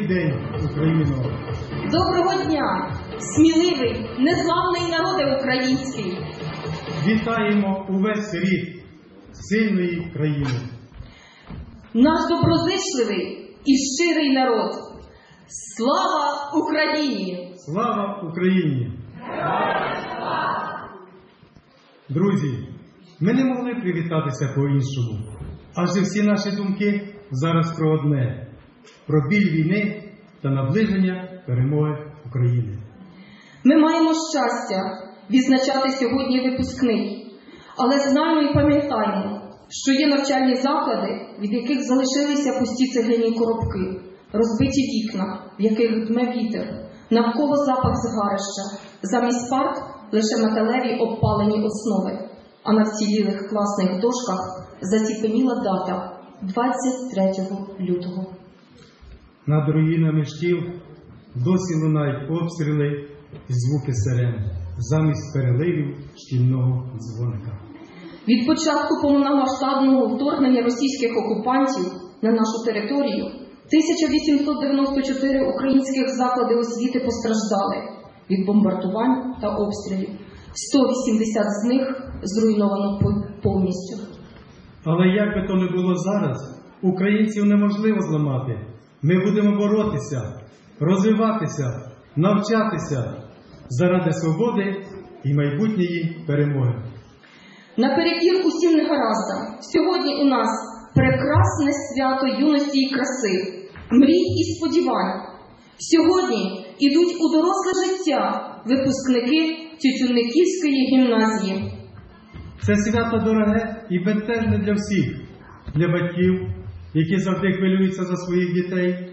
Добрий день, Україно! Доброго дня, сміливий, незламний народе український! Вітаємо увесь рід сильної країни! Наш доброзичливий і щирий народ! Слава Україні! Слава Україні! Друзі, ми не могли привітатися по-іншому, адже всі наші думки зараз про одне – про біль війни та наближення перемоги України. Ми маємо щастя відзначати сьогодні випускний, але знаємо і пам'ятаємо, що є навчальні заклади, від яких залишилися пусті цегляні коробки, розбиті вікна, в яких дме вітер, навколо запах згарища, замість парт лише металеві обпалені основи, а на вцілілих класних дошках заціпеніла дата – 23 лютого. Над руїнами шкіл досі лунають обстріли і звуки сирен, замість переливів шкільного дзвоника. Від початку повномасштабного вторгнення російських окупантів на нашу територію 1894 українських заклади освіти постраждали від бомбардувань та обстрілів. 180 з них зруйновано повністю. Але як би то не було зараз, українців неможливо зламати. Ми будемо боротися, розвиватися, навчатися заради свободи і майбутньої перемоги. Наперекір усім негараздам, сьогодні у нас прекрасне свято юності і краси, мрій і сподівань. Сьогодні ідуть у доросле життя випускники Тютюнниківської гімназії. Це свято дороге і безтежне для всіх, для батьків, які завжди хвилюються за своїх дітей,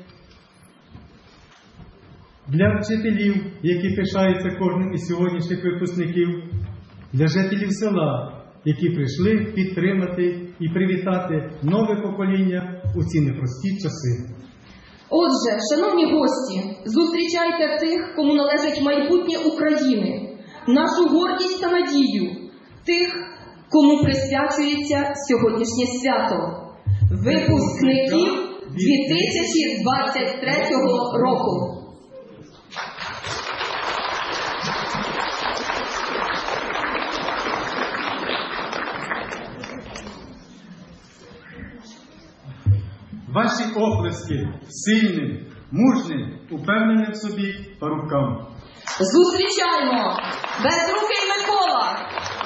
для вчителів, які пишаються кожним із сьогоднішніх випускників, для жителів села, які прийшли підтримати і привітати нове покоління у ці непрості часи. Отже, шановні гості, зустрічайте тих, кому належить майбутнє України, нашу гордість та надію, тих, кому присвячується сьогоднішнє свято. Випускників 2023 року. Ваші оплески сильним, мужним, упевненим в собі парубкам. Зустрічаємо! Безрукий Микола!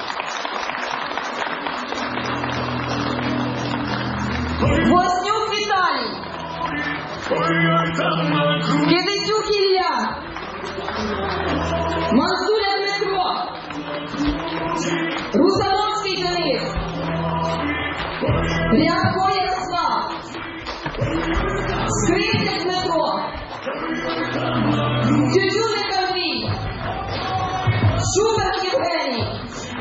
Вознюк Віталій! Кидицюк Ілля! Мансуля Дмитро! Русановський Денис! Рябко Ярослав! Скрипник Дмитро! Тютюнник Андрій! Шубер Євгеній!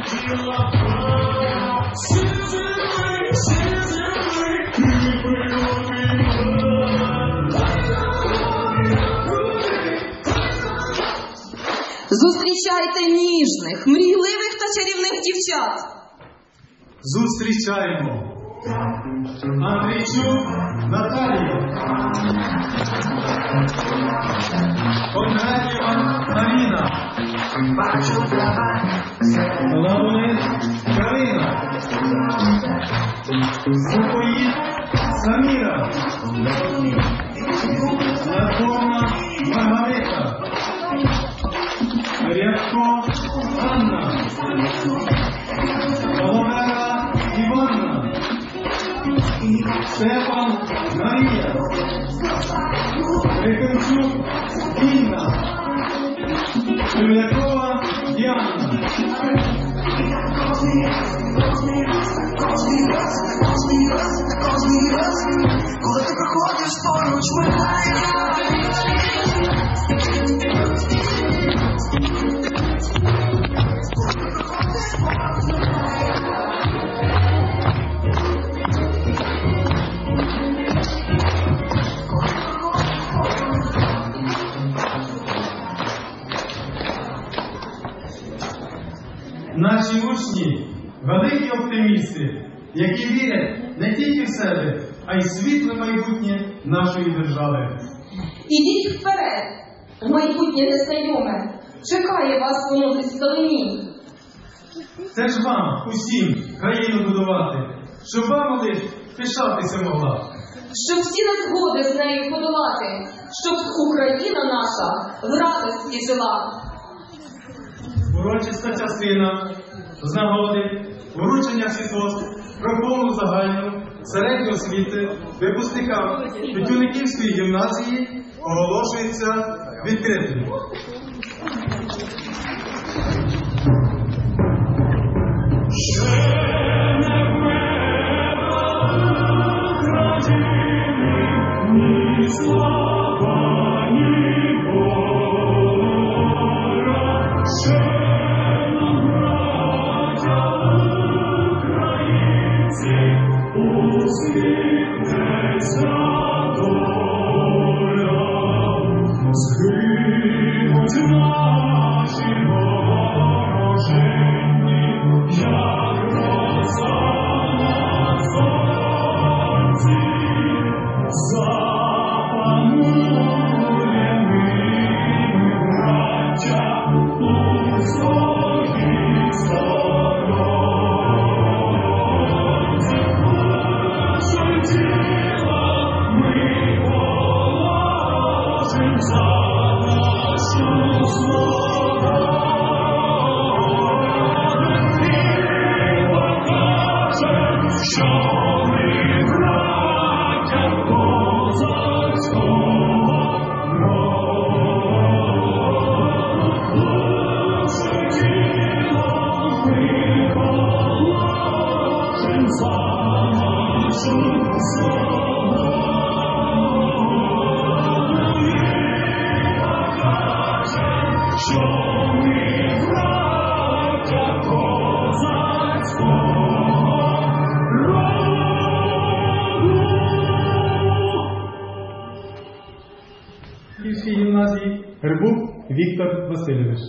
Зустрічайте ніжних, мрійливих та чарівних дівчат. Зустрічаємо Андрійчук Наталію, Кондратєва Маріна, Лавунець Карина, Сухоїд Саміра, Латовна Маргарита, Рябко Анна, Оловера Іванна, Степан Марія, Рекончук Інна, Шевлякова Діана. Коли ти проходиш поруч мене. Наші учні – великі оптимісти, які вірять не тільки в себе, а й в світле майбутнє нашої держави. Ідіть вперед, майбутнє незнайоме, чекає вас воно десь вдалині. Це ж вам усім країну будувати, щоб вам лиш пишатися могла. Щоб всі незгоди з нею подолати, щоб Україна наша в радості жила. Урочиста частина з нагоди вручення світоцтв про повну загальну середньої освіти випускникам Тютюниківської гімназії оголошується відкритим. Київській гімназії Гербук Віктор Васильович.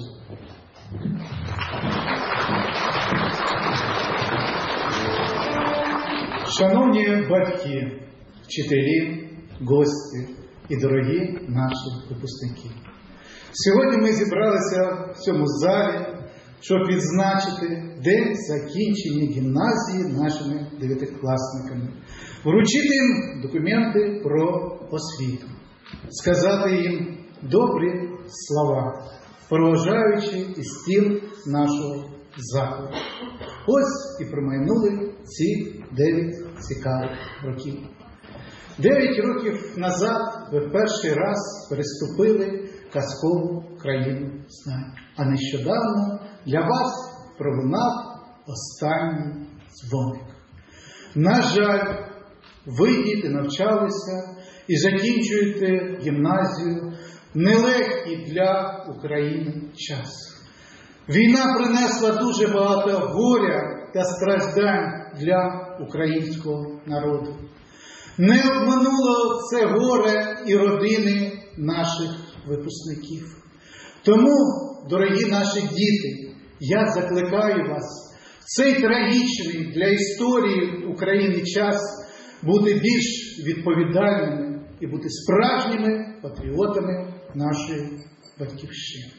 Шановні батьки, вчителі, гості і дорогі наші випускники. Сьогодні ми зібралися в цьому залі, щоб відзначити день закінчення гімназії нашими дев'ятикласниками, вручити їм документи про освіту, сказати їм добрі слова, проважаючи і стіл нашого закладу. Ось і промайнули ці 9 цікавих років. 9 років назад ви перший раз переступили казкову країну знань. А нещодавно для вас пролунав останній дзвоник. На жаль, ви, діти, навчалися і закінчуєте гімназію в нелегкий для України час. Війна принесла дуже багато горя та страждань для українського народу. Не обмануло це горе і родини наших випускників. Тому, дорогі наші діти, я закликаю вас в цей трагічний для історії України час бути більш відповідальними і бути справжніми патріотами нашої батьківщини.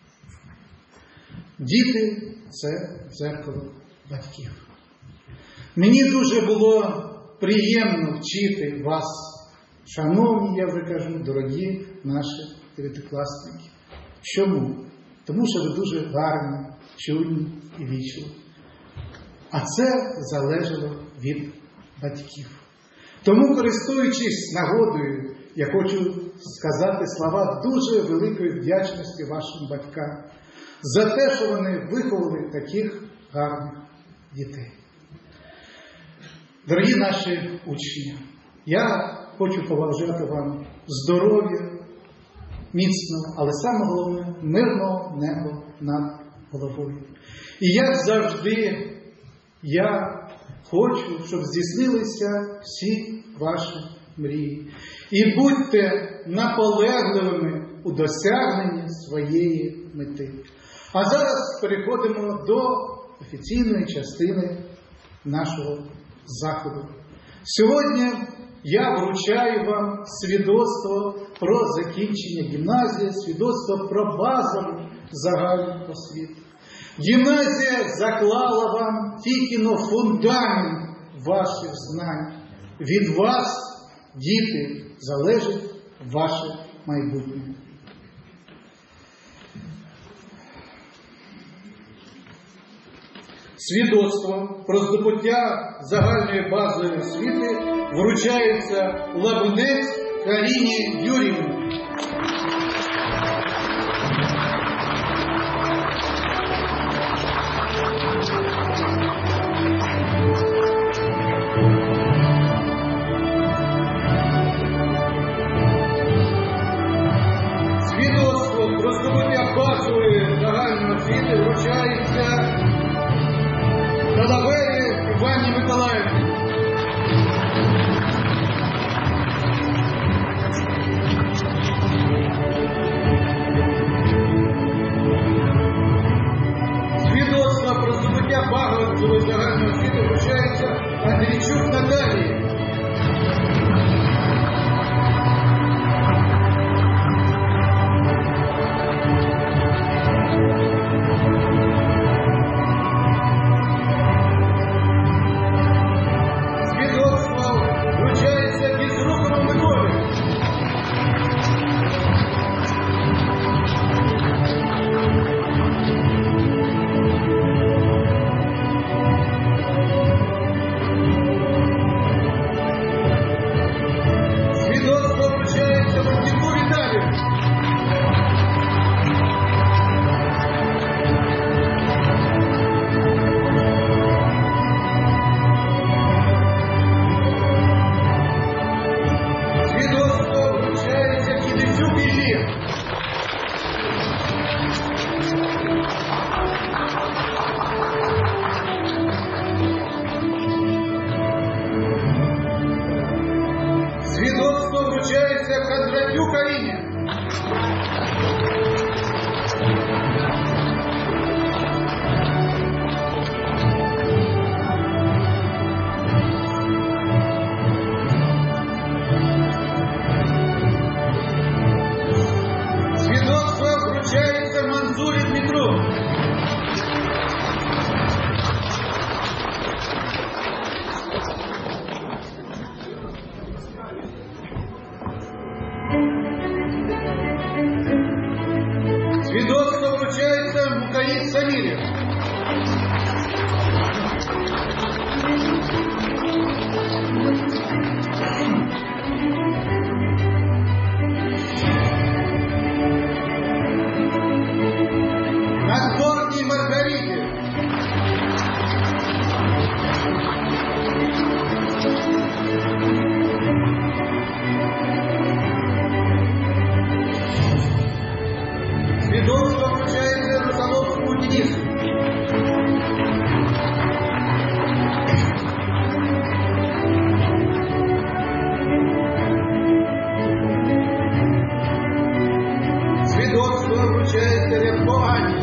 Діти – це дзеркало батьків. Мені дуже було приємно вчити вас, шановні, я вже кажу, дорогі наші дев'ятикласники. Чому? Тому що ви дуже гарні, чуйні і вічливі. А це залежало від батьків. Тому, користуючись нагодою, я хочу сказати слова дуже великої вдячності вашим батькам за те, що вони виховали таких гарних дітей. Дорогі наші учні, я хочу побажати вам здоров'я, міцного, але саме головне – мирного неба над головою. І як завжди, я хочу, щоб здійснилися всі ваші мрії. І будьте наполегливими у досягненні своєї мети. А зараз переходимо до офіційної частини нашого заходу. Сьогодні я вручаю вам свідоцтво про закінчення гімназії, свідоцтво про базову загальну освіту. Гімназія заклала вам тільки фундамент ваших знань. Від вас, діти, залежить ваше майбутнє. Свідоцтво про здобуття загальної базової освіти вручається Лабунець Каріні Юріївні. Свідоцтво про здобуття базової загальної освіти вручається Талавері Івані Миколаївні. Свідоцтво про здобуття базової загальної освіти вручається Андрійчук Наталії. Свідоцтво вручається Кондратюк Каріні. Свідоцтво вручається Манзурі Дмитру. Свідоцтво вручається Мукаїд Самірі. Надворній Маргариті. Свідоцтво вручається Русаловському Денису. Свідоцтво вручається Рябко Ані.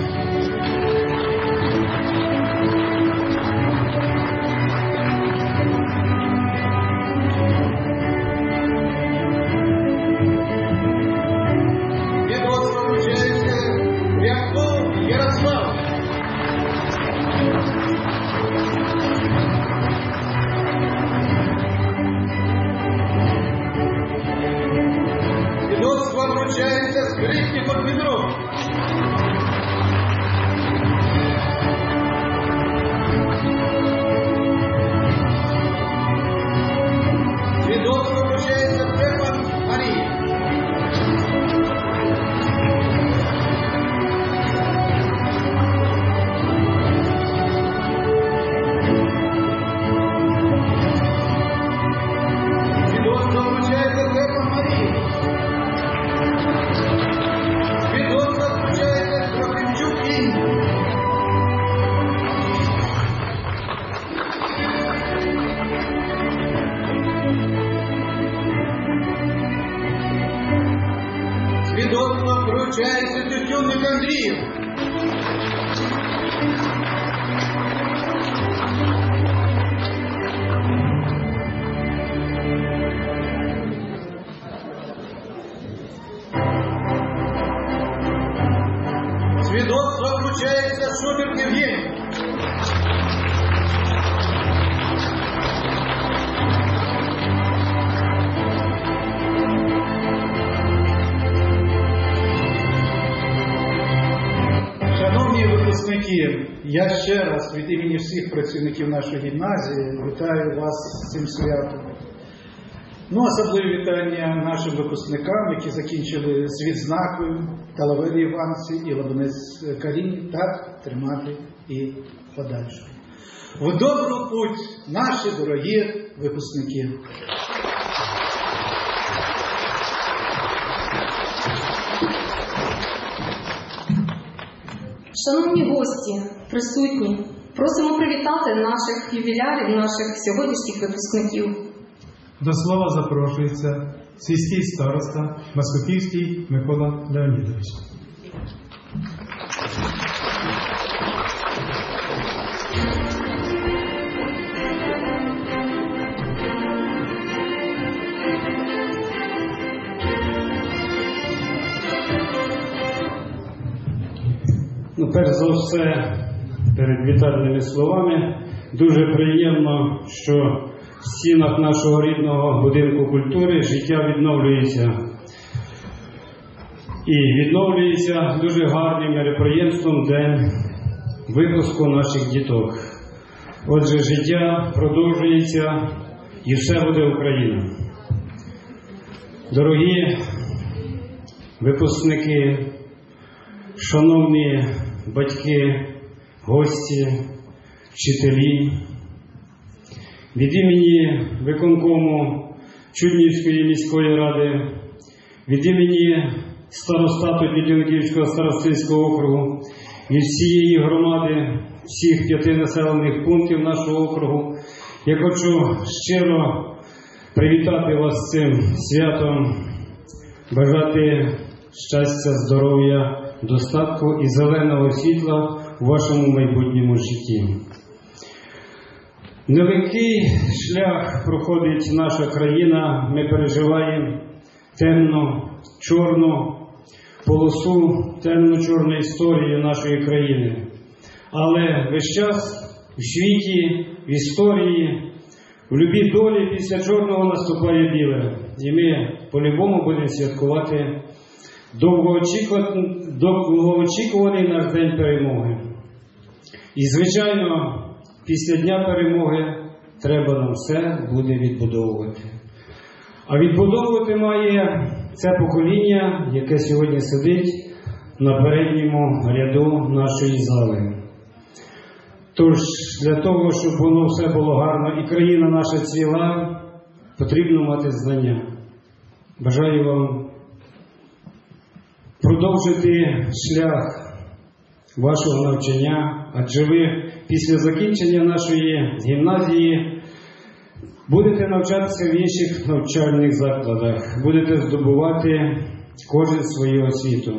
Свідоцтво вручається Рябко Ярослав. Свідоцтво вручається Скрипнику Дмитру. Свідоцтво вручається Степан Марії. Свідоцтво вручається Степан Марії. Свідоцтво вручається Трохимчук Інні. Свідоцтво вручається Тютюнник Андрію. Свідоцтво вручається Шуберт Євгеній. Шановні випускники, я ще раз від імені всіх працівників нашої гімназії вітаю вас з цим святом. Ну, особливе вітання нашим випускникам, які закінчили з відзнакою, Талавері Іванці і Лабунець Каріні, так тримати і подальше. В добру путь, наші дорогі випускники! Шановні гості, присутні, просимо привітати наших ювілярів, наших сьогоднішніх випускників. До слова запрошується сільський староста Маскопівський Микола Леонідович. Перш за все, перед вітальними словами, дуже приємно, що в стінах нашого рідного будинку культури життя відновлюється. І відновлюється дуже гарним мероприємством День випуску наших діток. Отже, життя продовжується і все буде Україна. Дорогі випускники, шановні батьки, гості, вчителі, від імені виконкому Чуднівської міської ради, від імені старостату Підлюнківського старостинського округу, від всієї громади, всіх 5 населених пунктів нашого округу, я хочу щиро привітати вас з цим святом, бажати щастя, здоров'я, достатку і зеленого світла у вашому майбутньому житті. Нелегкий шлях проходить наша країна, ми переживаємо темно-чорну полосу, темно-чорну історію нашої країни. Але весь час у світі, в історії, в любій долі після чорного наступає біле. І ми по-любому будемо святкувати довгоочікуваний наш День перемоги. І, звичайно, після Дня перемоги треба нам все буде відбудовувати. А відбудовувати має це покоління, яке сьогодні сидить на передньому ряду нашої зали. Тож, для того, щоб воно все було гарно і країна наша цвіла, потрібно мати знання. Бажаю вам продовжити шлях вашого навчання, адже ви після закінчення нашої гімназії будете навчатися в інших навчальних закладах, будете здобувати кожен свою освіту.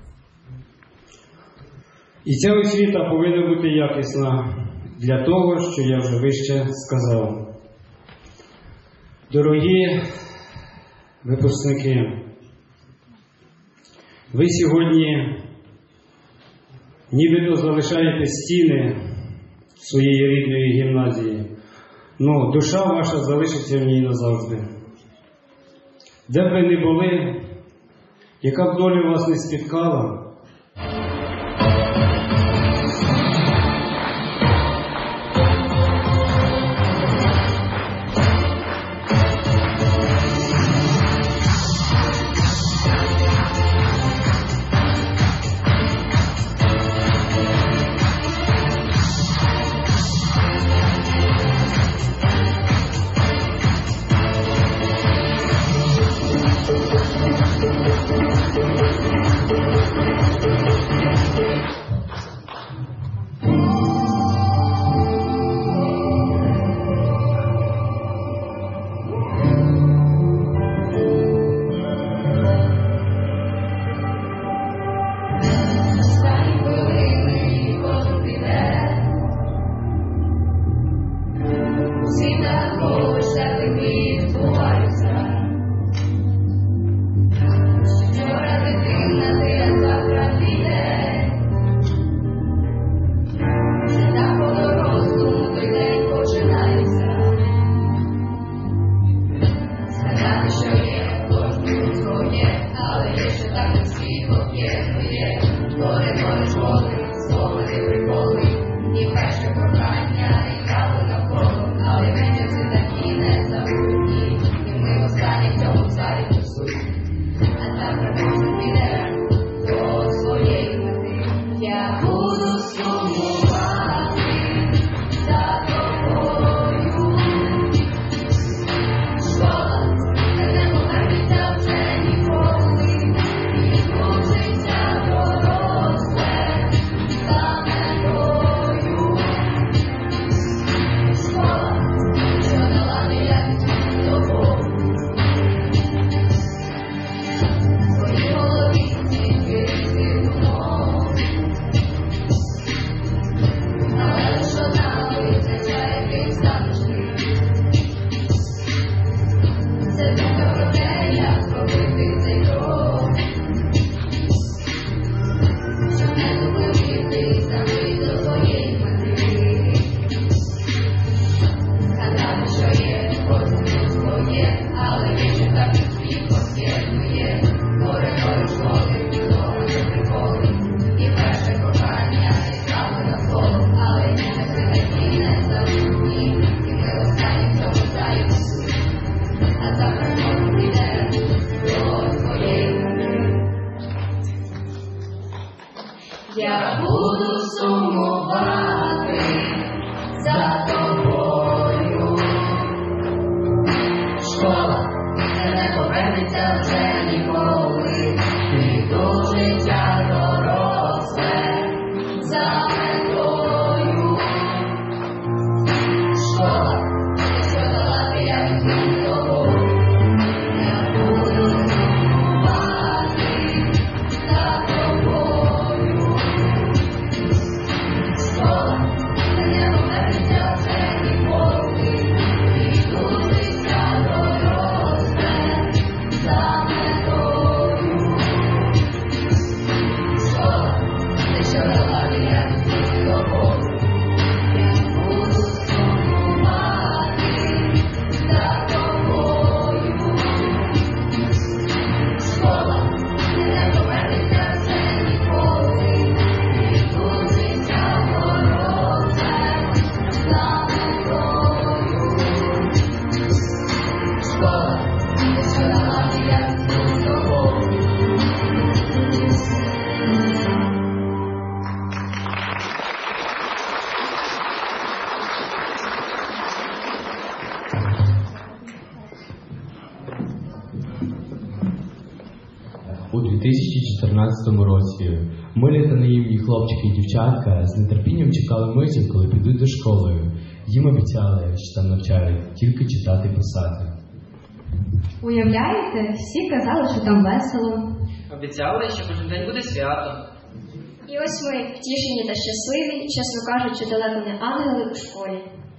І ця освіта повинна бути якісна для того, що я вже вище сказав. Дорогі випускники, ви сьогодні нібито залишаєте стіни своєї рідної гімназії, але душа ваша залишиться в ній назавжди. Де б ви не були, яка б доля вас не спіткала, Я буду сумувати за тобою. Школа не повернеться вже ніколи. Піду життя доросле за метою. Школа, що дала я від тобою. Я буду сумувати за тобою. Школа не повернеться вже ніколи. Піду життя доросле за метою. Школа, що дала я від тобою. Я буду сумувати за тобою. Школа не повернеться вже ніколи. Піду життя доросле за метою. Школа, що дала я від тобою. У 2014 році милі та наївні хлопчики і дівчатка з нетерпінням чекали миті, коли підуть до школи. Їм обіцяли, що там навчають тільки читати і писати. Уявляєте, всі казали, що там весело. Обіцяли, що кожен день буде свято. І ось ми, втішені та щасливі, чесно кажучи, далеко не ангели у школі.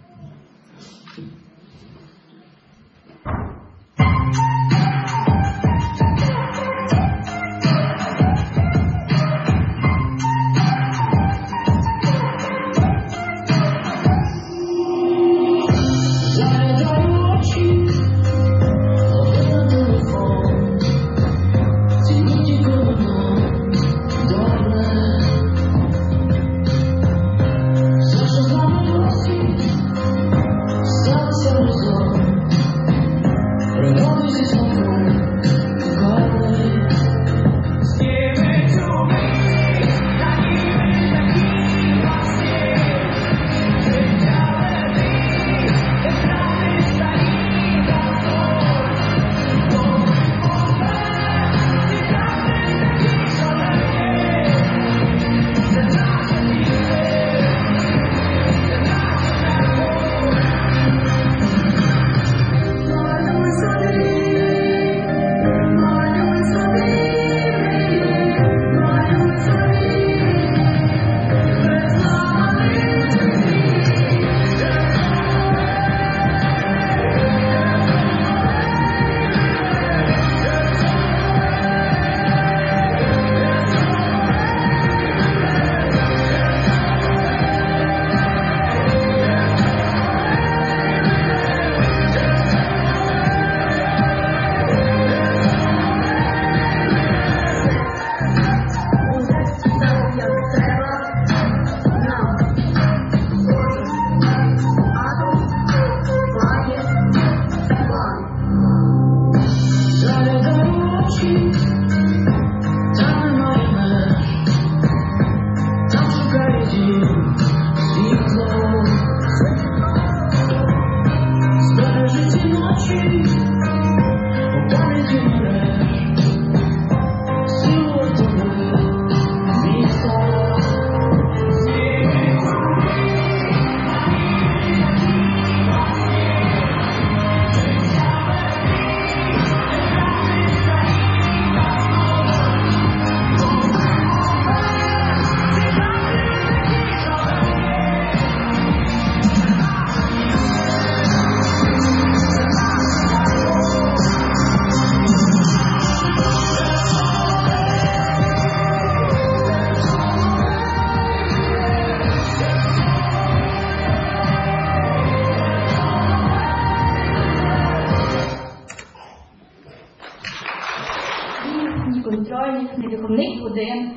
контрольних, ні виховних годин.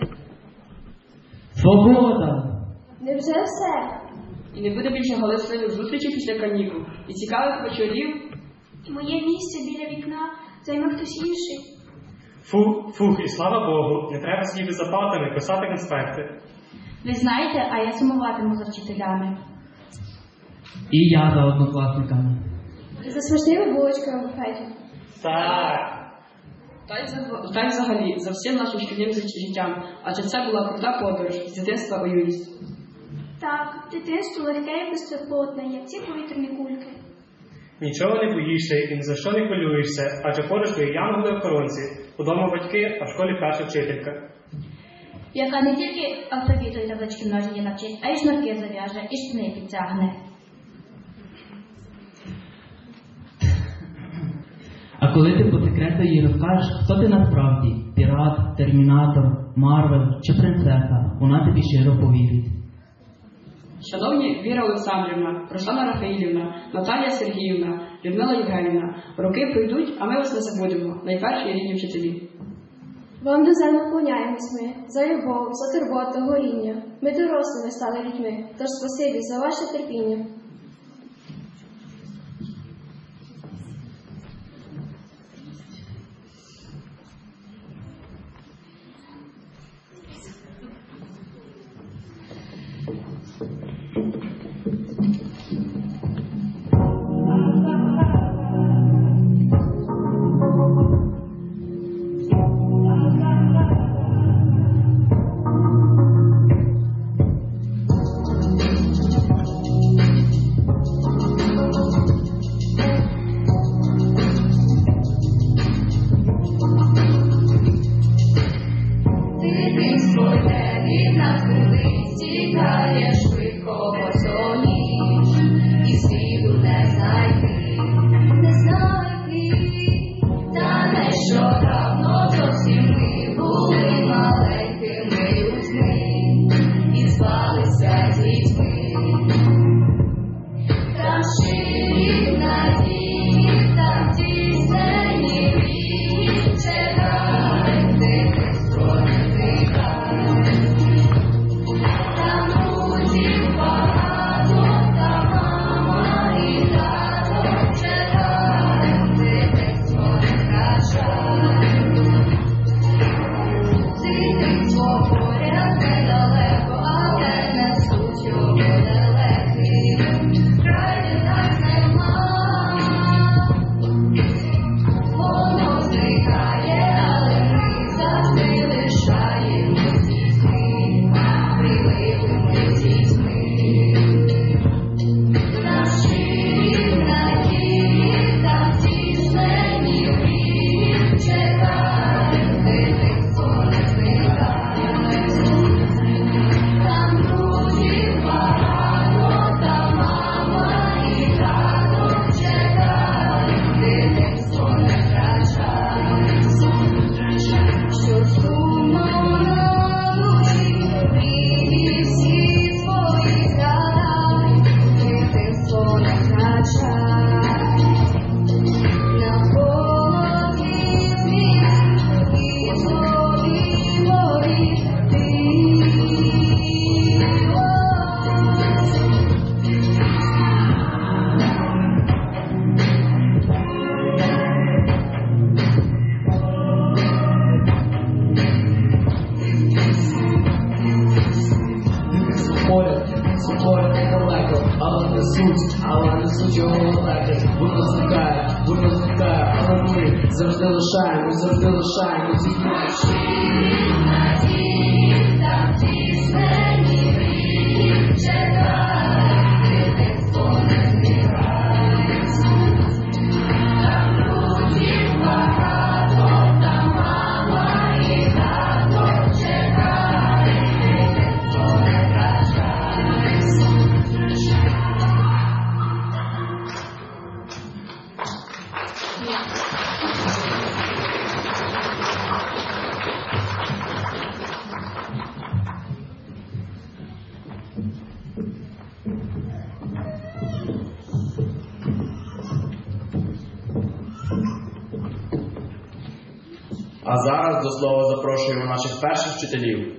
Свобода! Невже все? І не буде більше галасливих зустрічей після канікул і цікавих вечорів. Моє місце біля вікна займе хтось інший. Фух, і слава Богу, не треба сидіти за партами, писати конспекти. Ви знаєте, а я сумуватиму за вчителями. І я за однокласниками. За смачними булочками в буфеті. Так. Та й взагалі, за всім нашим шкільним життям, адже це була крута подорож з дитинства у юність. Так, дитинство легке і безтурботне, як ці повітряні кульки. Нічого не боїшся і ні за що не хвилюєшся, адже поруч твої янголи-охоронці, удома батьки, а в школі перша вчителька. Яка не тільки алфавіту і таблички множення навчить, а й шнурки зав'яже, і штани підтягне. А коли ти по секрету їй розкажеш, хто ти насправді – пірат, термінатор, Марвел чи принцеса, вона тобі щиро повірить. Шановні Віра Олександрівна, Руслана Рафаїлівна, Наталія Сергіївна, Людмила Євгенівна, роки пройдуть, а ми вас не забудемо, найперші рідні вчителі. Вам до землі вклоняємось ми, за любов, за турботу, горіння. Ми дорослими стали людьми, тож спасибі за ваше терпіння. А зараз до слова запрошуємо наших перших вчителів.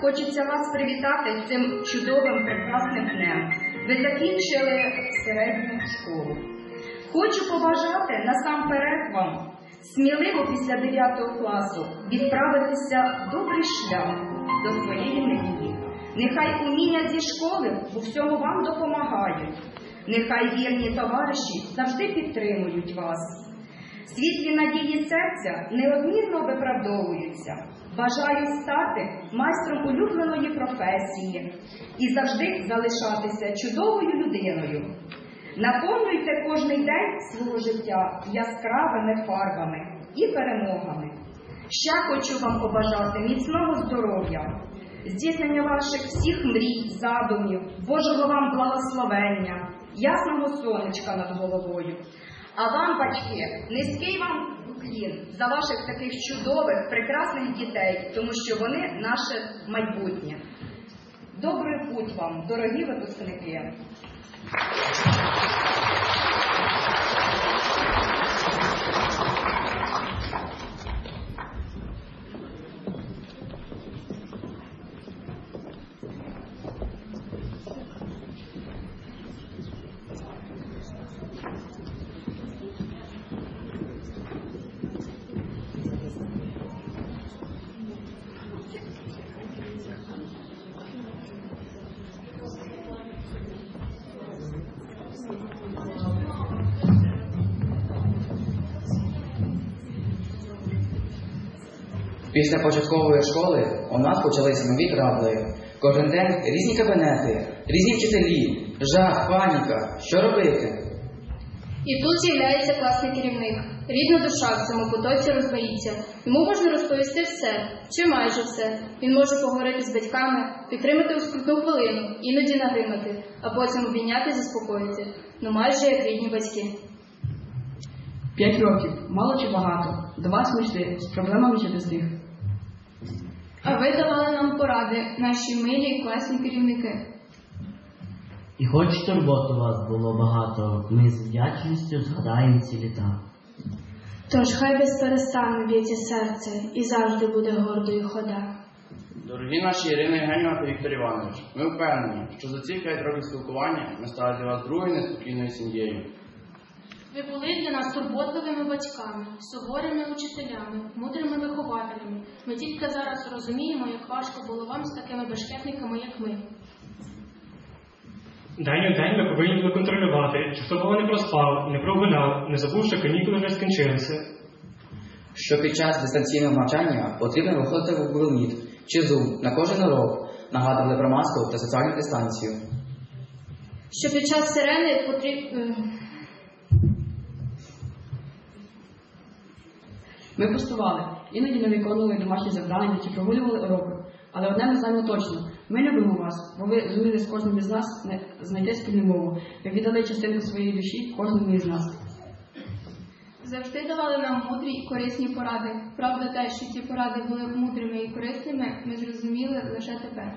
хочеться вас привітати цим чудовим, прекрасним днем. Ви закінчили середню школу. Хочу побажати насамперед вам сміливо після 9 класу відправитися в добрий шлях до своєї мрії. Нехай уміння зі школи у всьому вам допомагають. Нехай вірні товариші завжди підтримують вас. Світлі надії серця неодмінно виправдовуються. Бажаю стати майстром улюбленої професії і завжди залишатися чудовою людиною. Наповнюйте кожний день свого життя яскравими фарбами і перемогами. Ще хочу вам побажати міцного здоров'я, здійснення ваших всіх мрій, задумів, Божого вам благословення, ясного сонечка над головою. А вам, батьки, низький вам уклін за ваших таких чудових, прекрасних дітей, тому що вони наше майбутнє. Добрий путь вам, дорогі випускники! Після початкової школи у нас почалися нові трабли. Кожен день різні кабінети, різні вчителі, жах, паніка. Що робити? І тут з'являється класний керівник. Рідна душа в цьому потоці розбоїться. Йому можна розповісти все, чи майже все. Він може поговорити з батьками, підтримати у скрутну хвилину, іноді нагримати, а потім обійняти і заспокоїти. Ну майже як рідні батьки. 5 років. Мало чи багато? До вас ми йшли з проблемами чи без них? А ви давали нам поради, наші милі і класні керівники. І хоч турбот у вас було багато, ми з вдячністю згадаємо ці літа. Тож хай безперестанно б'ється серце і завжди буде гордою хода. Дорогі наші Ірина Євгенівна та Віктор Іванович, ми впевнені, що за ці 5 років спілкування ми стали для вас другою неспокійною сім'єю. Ви були для нас турботливими батьками, суворими учителями, мудрими вихователями. Ми тільки зараз розуміємо, як важко було вам з такими бешкетниками, як ми. День у день ми повинні були контролювати, чи хто кого не проспав, не прогуляв, не забув, що канікули вже скінчилися. Що під час дистанційного навчання потрібно виходити в Google Meet чи Zoom на кожен урок, нагадували про маску та соціальну дистанцію. Що під час сирени потрібно... Ми пустували, іноді не виконували домашні завдання чи прогулювали уроки. Але одне ми знаємо точно – ми любимо вас, бо ви зуміли з кожним із нас знайти спільну мову. Ви віддали частинку своєї душі кожному із нас. Завжди давали нам мудрі і корисні поради. Правда те, що ці поради були мудрими і корисними, ми зрозуміли лише тепер.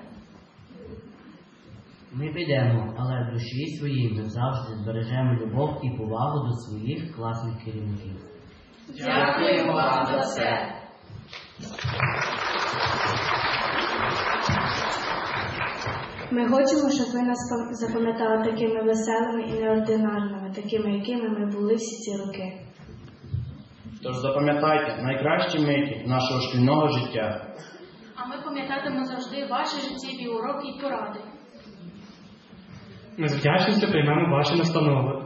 Ми підемо, але в душі своїй ми завжди збережемо любов і повагу до своїх класних керівників. Дякуємо вам за це. Ми хочемо, щоб ви нас запам'ятали такими веселими і неординарними, такими, якими ми були всі ці роки. Тож запам'ятайте найкращі миті нашого шкільного життя. А ми пам'ятатимемо завжди ваші життєві уроки і поради. Ми з вдячністю приймемо ваші настанови.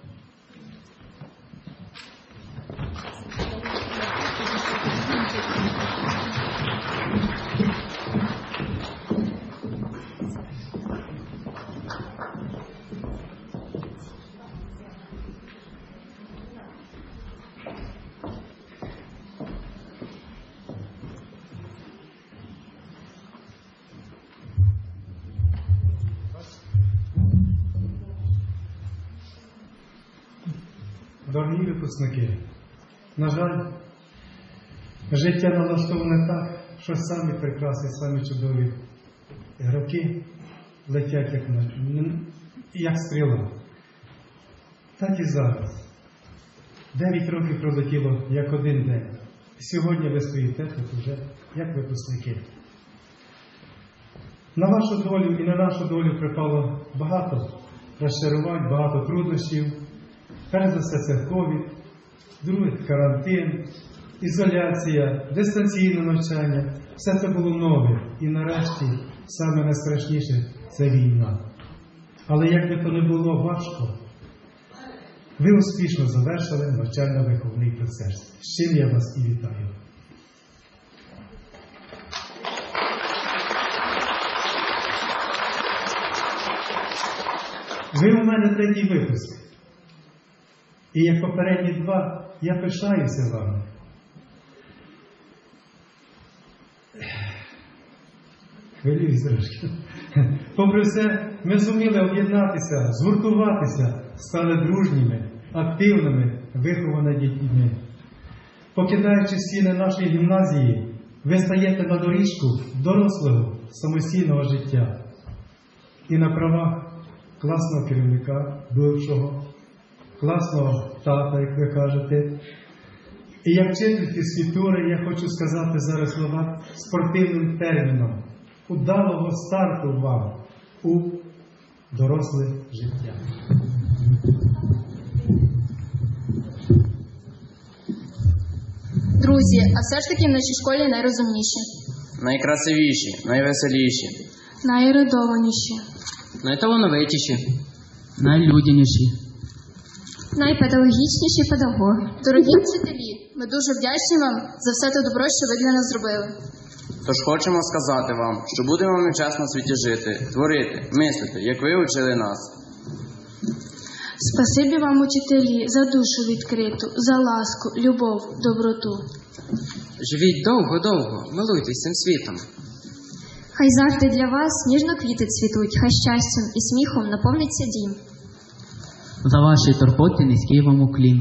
Дорогі випускники, на жаль, життя налаштоване так, що самі прекрасні, самі чудові роки летять як стріла. Так і зараз. 9 років пролетіло як один день. Сьогодні ви стоїте тут уже як випускники. На вашу долю і на нашу долю припало багато розчарувань, багато труднощів. Перш за все це ковід, друге карантин, ізоляція, дистанційне навчання. Все це було нове. І нарешті, саме найстрашніше – це війна. Але як би то не було важко, ви успішно завершили навчально-виховний процес. З чим я вас і вітаю. Ви у мене третій випуск. І як попередні два, я пишаюся вами. Хвилююсь трошки. Попри все, ми зуміли об'єднатися, згуртуватися, стали дружніми, активними, вихованими дітьми. Покидаючи стіни нашої гімназії, ви стаєте на доріжку дорослого, самостійного життя. І на правах класного керівника, бившого, класного тата, як ви кажете. І як вчитель фізкультури я хочу сказати зараз слова спортивним терміном. Удалого старту вам у доросле життя. Друзі, а все ж таки в нашій школі найрозумніші. Найкрасивіші, найвеселіші. Найерудованіші. Найталановитіші. Найлюдяніші. Найпедагогічніші педагоги. Дорогі вчителі, ми дуже вдячні вам за все те добро, що ви для нас зробили. Тож хочемо сказати вам, що будемо нечесно в світі жити, творити, мислити, як ви учили нас. Спасибі вам, учителі, за душу відкриту, за ласку, любов, доброту. Живіть довго-довго, милуйтесь цим світом. Хай завжди для вас ніжно квіти цвітуть, хай щастям і сміхом наповниться дім. За ваші турботи низький вам уклін.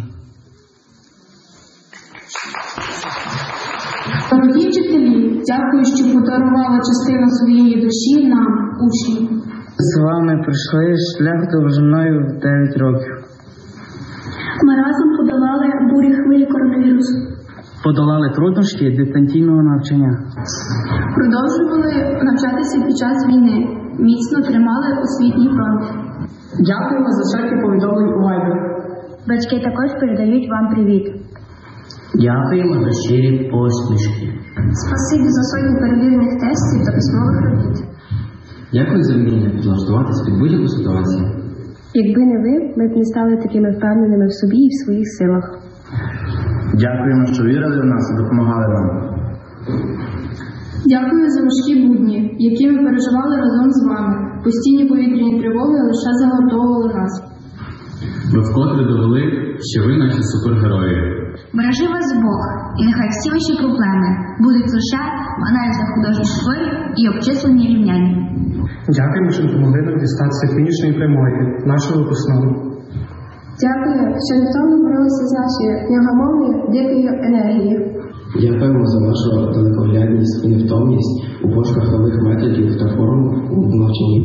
Дорогі вчителі, дякую, що подарували частину своєї душі нам, учням. З вами пройшли шлях довжиною в 9 років. Ми разом подолали бурі хвилі коронавірусу. Подолали труднощі дистанційного навчання. Продовжували навчатися під час війни. Міцно тримали освітній фронт. Дякуємо за всякі повідомлення у Viber. Батьки також передають вам привіт. Дякуємо за щирі посмішки. Спасибі за сотні перевірених тестів та письмових робіт. Дякую за вміння підлаштуватись під будь-яку ситуацію. Якби не ви, ми б не стали такими впевненими в собі і в своїх силах. Дякуємо, що вірили в нас і допомагали нам. Дякую за важкі будні, які ми переживали разом з вами. Постійні повітряні тривоги лише загортовували нас. Ви вкотре довели, що ви наші супергерої. Бережи вас Бог, і нехай всі ваші проблеми будуть лише в аналізах художніх творів і обчисленні рівняння. Дякуємо, що допомогли нам дістатися фінішної прямої, нашого випускного. Дякую, що невтомно боролися з нашою невгамовною дикою енергією. Дякуємо за вашу далекоглядність і невтомність у пошуках нових методів та форм у навчанні.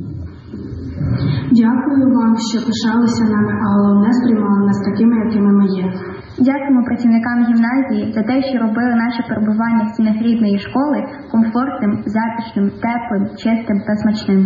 Дякую вам, що пишалися нами, а головне сприймали нас такими, якими ми є. Дякуємо працівникам гімназії за те, що робили наше перебування в стінах рідної школи комфортним, затишним, теплим, чистим та смачним.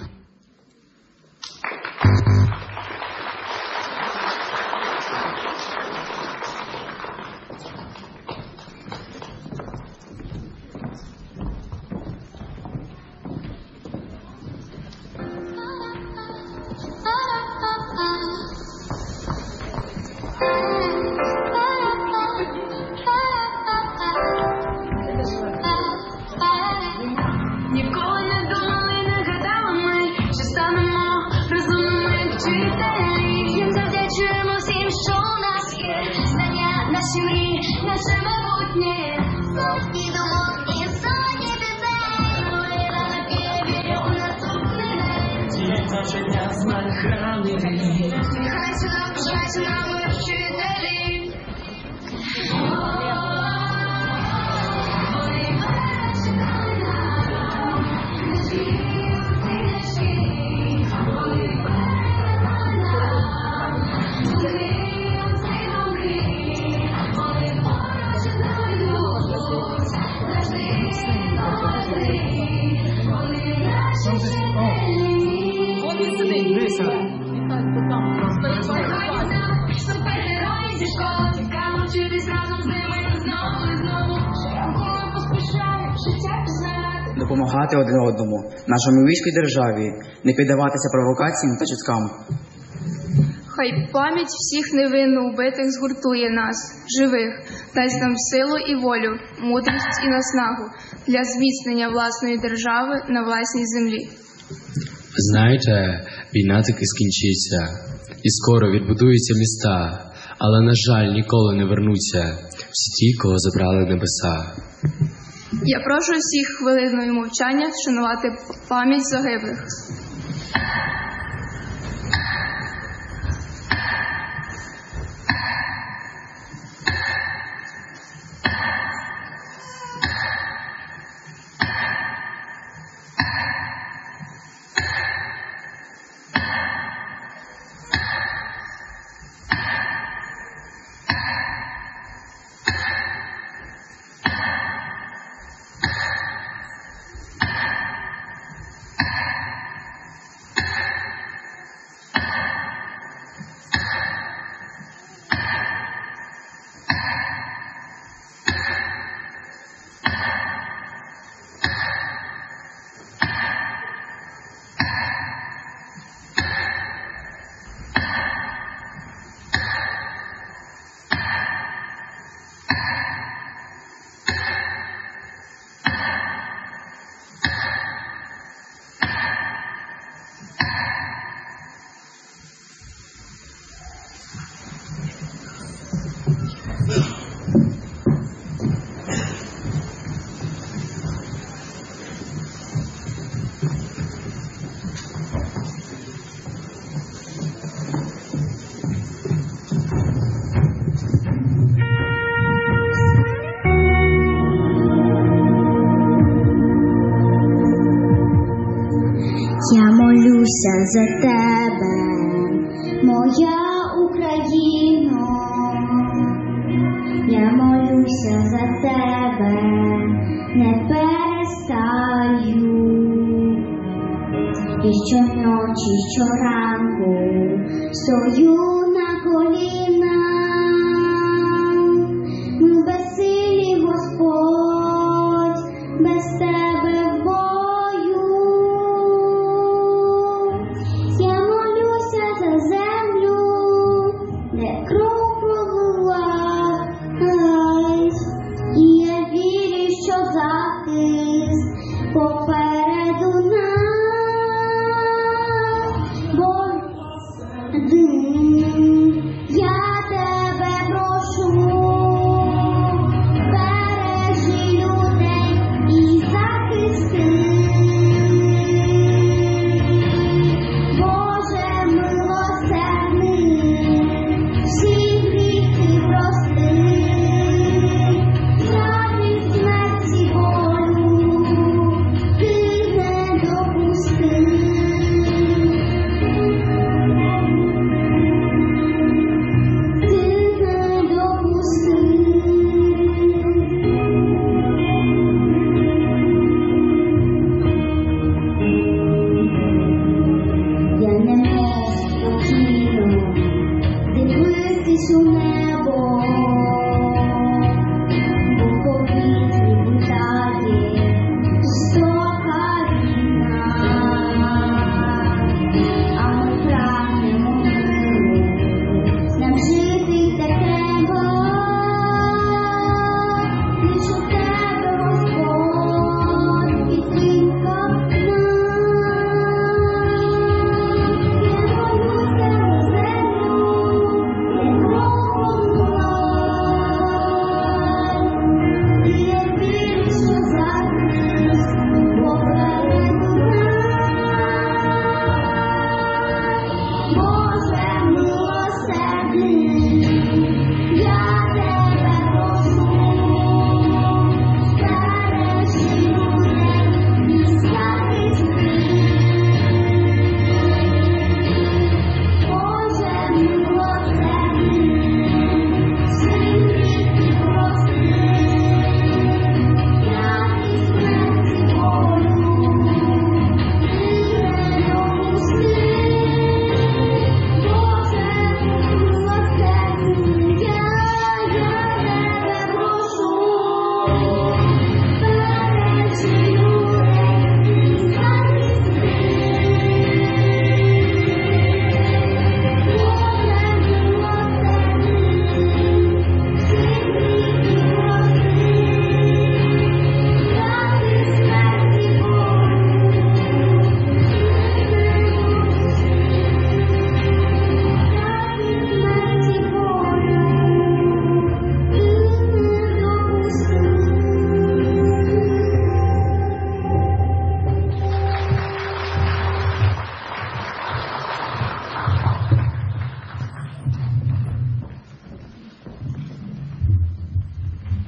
Ніколи не думали, не гадали ми, що станемо розумними вчителі. Їм завдячуємо всім, що у нас є. Знання, наші мрії, наше майбутнє. Сотні думок і сотні пісень. Мої ранки, я вірю у наступний день. Як навчання знань хранити. Сміхайся, навчайся нами вчителі. Вони допомагати один одному, нашому війську і державі, не піддаватися провокаціям та чуткам. Хай пам'ять всіх невинно убитих згуртує нас, живих, дасть нам силу і волю, мудрість і наснагу для зміцнення власної держави на власній землі. Знаєте, війна таки скінчиться, і скоро відбудуються міста, але, на жаль, ніколи не вернуться всі ті, кого забрали небеса. Я прошу всіх хвилиною мовчання вшанувати пам'ять загиблих. Я молюся за тебе, моя Україно, я молюся за тебе, не перестаю, і щоночі, щоранку стою на колінах, безсилі Господь, без тебе в бою. Я молюся за землю, де кров пролилась, і я вірю, що захист попереду нас, бо я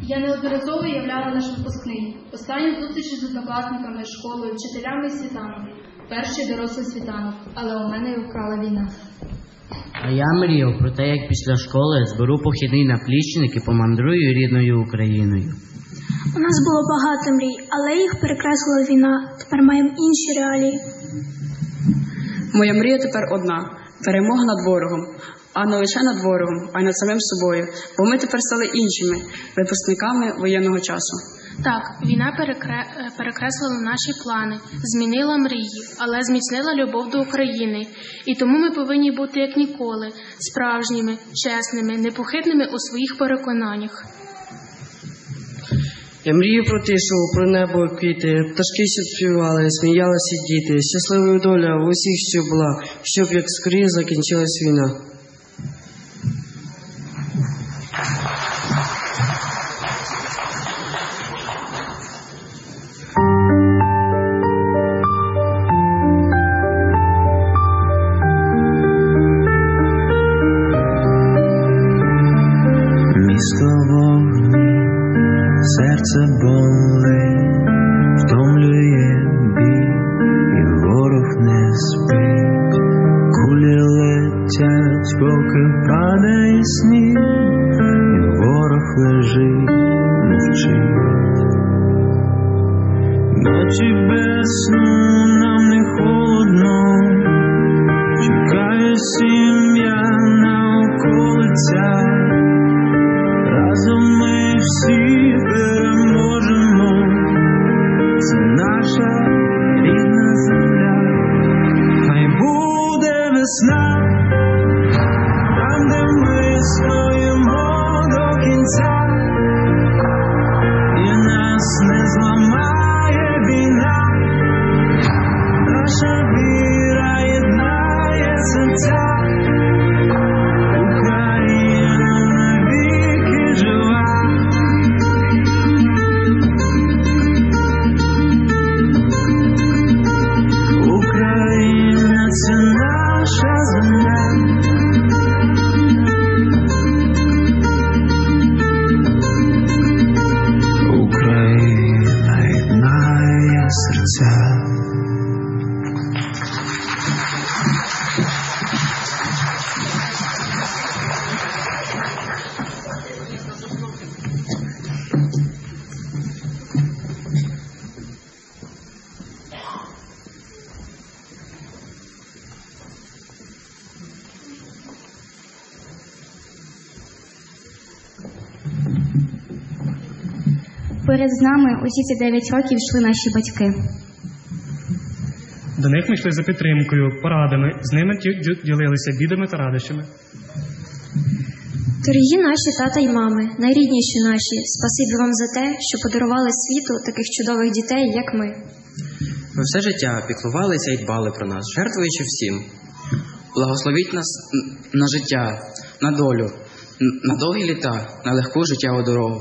Я неодноразово являла наш випускний. Останні зустрічі з однокласниками, школою, вчителями і світанок. Перший дорослий світанок, але у мене й вкрала війна. А я мріяв про те, як після школи зберу похідний наплічник і помандрую рідною Україною. У нас було багато мрій, але їх перекреслила війна. Тепер маємо інші реалії. Моя мрія тепер одна – перемога над ворогом. А не лише над ворогом, а й над самим собою. Бо ми тепер стали іншими випускниками воєнного часу. Так, війна перекреслила наші плани, змінила мрії, але зміцнила любов до України. І тому ми повинні бути як ніколи, справжніми, чесними, непохитними у своїх переконаннях. Я мрію про тишу, про небо, квіти, пташки, що співали, сміялися діти, щасливою доля в усіх, що була, щоб як скоріше закінчилась війна. Місто вогні, серце болить, втомлює бій, і ворог не спить. Кулі летять, поки падає сніг, і ворог лежить, мовчить. Ночі без сну, нам не холодно, чекає сім'я на околицях. Разом ми всі переможемо, це наша рідна земля. Хай буде весна, там, де ми стоїмо до кінця, і нас не зламає війна, наша віра єднає серця. Перед нами усі ці 9 років йшли наші батьки. До них ми йшли за підтримкою, порадами, з ними ділилися бідами та радощами. Дорогі наші тата й мами, найрідніші наші, спасибі вам за те, що подарували світу таких чудових дітей, як ми. Ви все життя піклувалися і дбали про нас, жертвуючи всім. Благословіть нас на життя, на долю, на довгі літа, на легку життєву дорогу.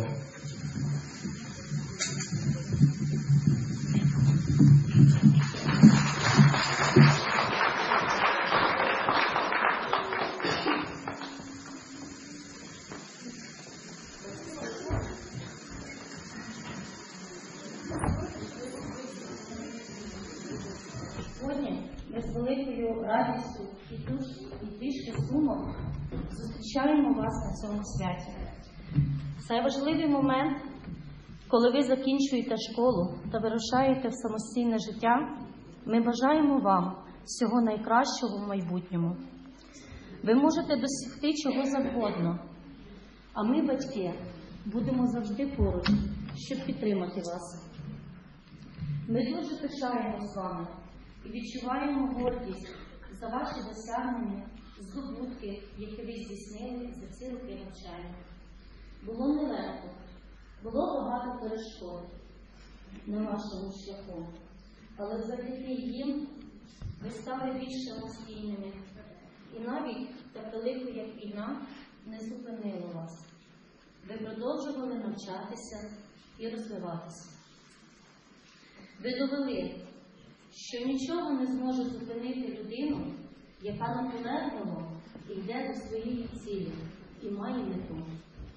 Сьогодні ми з великою радістю і трішки сумом зустрічаємо вас на цьому святі. Цей важливий момент, коли ви закінчуєте школу та вирушаєте в самостійне життя, ми бажаємо вам всього найкращого в майбутньому. Ви можете досягти чого завгодно, а ми, батьки, будемо завжди поруч, щоб підтримати вас. Ми дуже пишаємось вами і відчуваємо гордість за ваші досягнення, здобутки, які ви здійснили за ці роки навчання. Було нелегко, було багато перешкод на нашому шляху, але завдяки їм ви стали більш самостійними. І навіть таке лихо, як війна, не зупинило вас. Ви продовжували навчатися і розвиватися. Ви довели, що нічого не зможе зупинити людину, яка наполегливо йде до своєї цілі і має мету.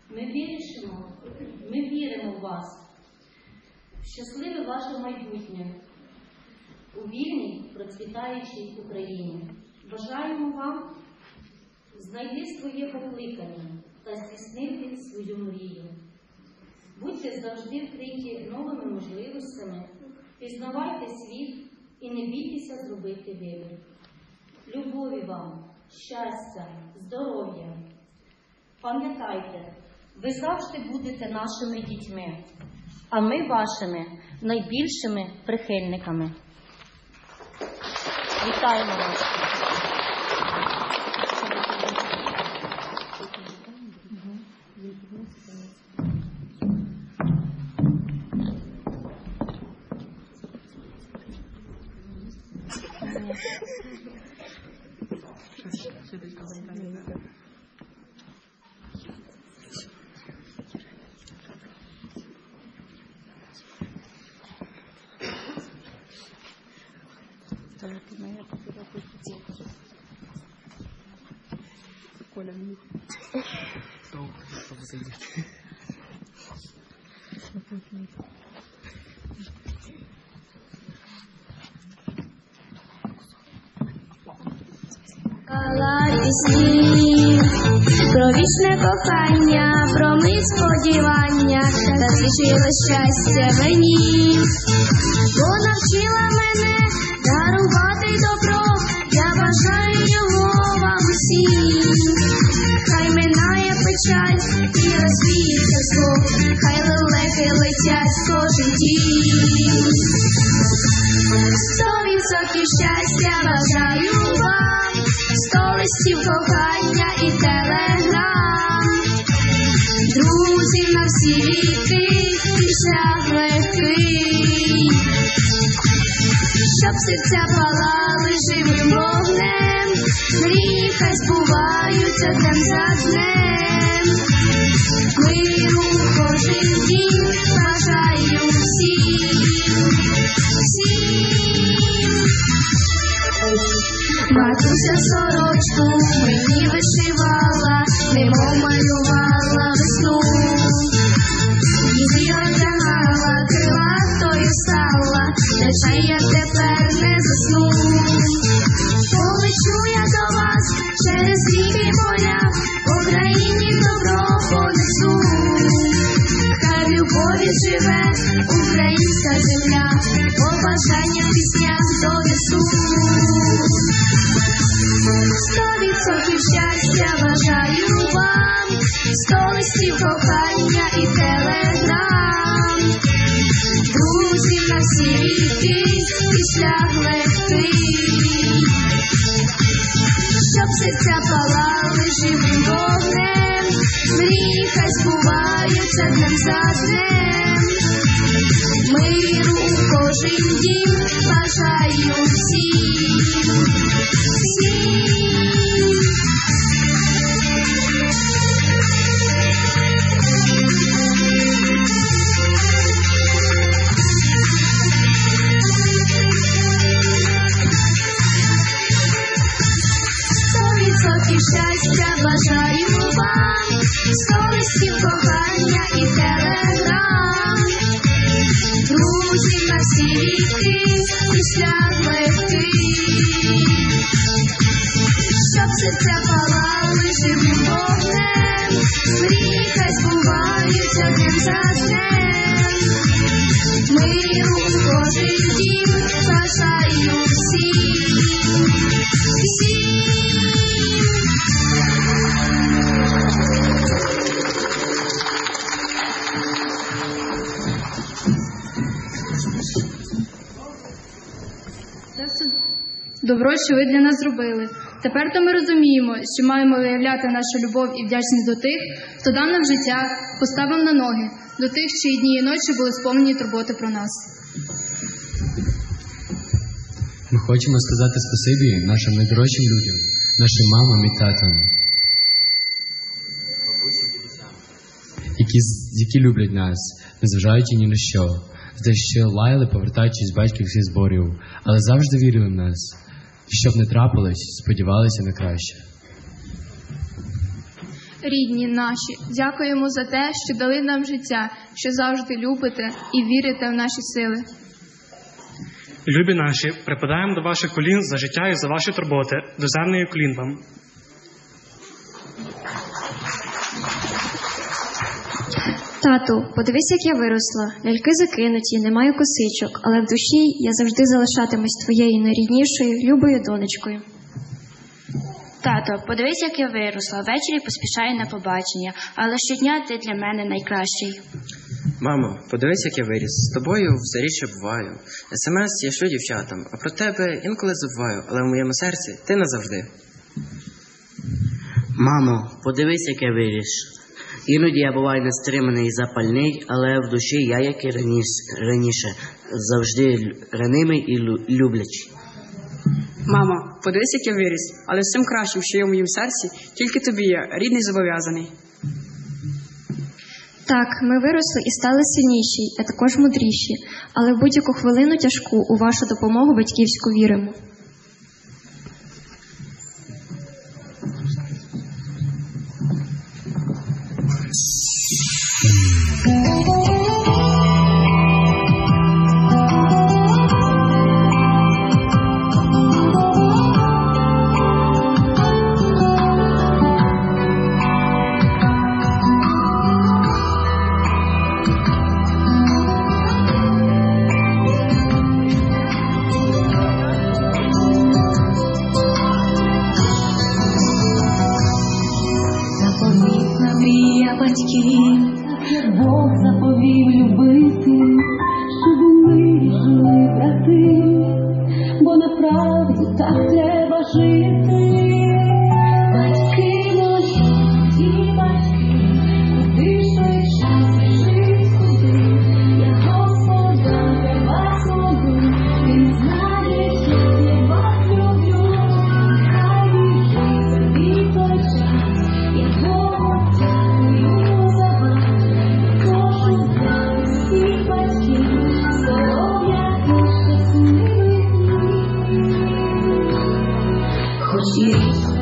Ми віримо в вас, в щасливе ваше майбутнє, у вільній, процвітаючій Україні. Бажаємо вам знайти своє покликання та здійснити свою мрію. Будьте завжди вкриті новими можливостями, пізнавайте світ і не бійтеся зробити вибір. Любові вам, щастя, здоров'я. Пам'ятайте, ви завжди будете нашими дітьми, а ми вашими найбільшими прихильниками. Вітаємо вас! Пісні про вічне кохання, про мить сподівання, та свідчило щастя мені, бо навчила мене дарувати добро, я бажаю його вам усім. Хай минає печаль і розвіється зло, хай лелеки летять кожен дім. 100% щастя бажаю вам, 100 листів кохання і телеграм. Друзі на всі віки, і шлях легкий, щоб серця палали живим вогнем, мрії хай збуваються днем за днем. Миру кожен дім бажаю всім. Матуся сорочку мені вишивала, немов малювала весну. Її одягала, крилатою стала, лише я тепер не засну. Полечу я до вас через ріки поля, по країні добро понесу. Хай в любові живе українська земля, побажання в піснях донесу. 100% щастя бажаю вам, 100 листів кохання і телеграм. Друзі на всі віки, і шлях легкий, щоб серця палали живим вогнем, мрії хай збуваються днем за днем. Миру кожен дім бажаю всім. Щастя бажаю вам, 100 листів кохання і телеграм. Друзі на всі віки, і шлях легкий, щоб серця палали живим вогнем, мрії хай збуваються днем за днем. Миру кожен дім бажаю всім. Добро, що ви для нас зробили. Тепер то ми розуміємо, що маємо виявляти нашу любов і вдячність до тих, хто дав нам життя, поставив на ноги, до тих, чиї дні і ночі були сповнені турботи про нас. Ми хочемо сказати спасибі нашим найдорожчим людям, нашим мамам і татам, які люблять нас, незважаючи ні на що, за те, що лаяли, повертаючись з батьківських зборів, але завжди вірили в нас. Щоб не трапилось, сподівалися на краще. Рідні наші, дякуємо за те, що дали нам життя, що завжди любите і вірите в наші сили. Любі наші, припадаємо до ваших колін за життя і за ваші турботи, доземний уклін вам. Тату, подивись, як я виросла. Ляльки закинуті, не маю косичок, але в душі я завжди залишатимусь твоєю найріднішою, любою донечкою. Тато, подивись, як я виросла. Ввечері поспішаю на побачення, але щодня ти для мене найкращий. Мамо, подивись, як я виріс. З тобою все рідше буваю. СМС я шлю дівчатам, а про тебе інколи забуваю, але в моєму серці ти назавжди. Мамо, подивись, як я виріс. Іноді я буваю нестриманий і запальний, але в душі я, як і раніше, завжди ранимий і люблячий. Мамо, подивись, як я виріс, але з цим кращим, що є в моїм серці, тільки тобі є, рідний зобов'язаний. Так, ми виросли і стали сильніші, а також мудріші, але в будь-яку хвилину тяжку у вашу допомогу батьківську віримо. Бог заповів любити, щоб ми жили брати, бо направду так треба жити. Батьки наші, ті батьки, куди ж час біжить куди, я Господа для вас молю, Він знає, як я вас люблю, хай біжить тобі той час, я Богу дякую за вас. Хоч і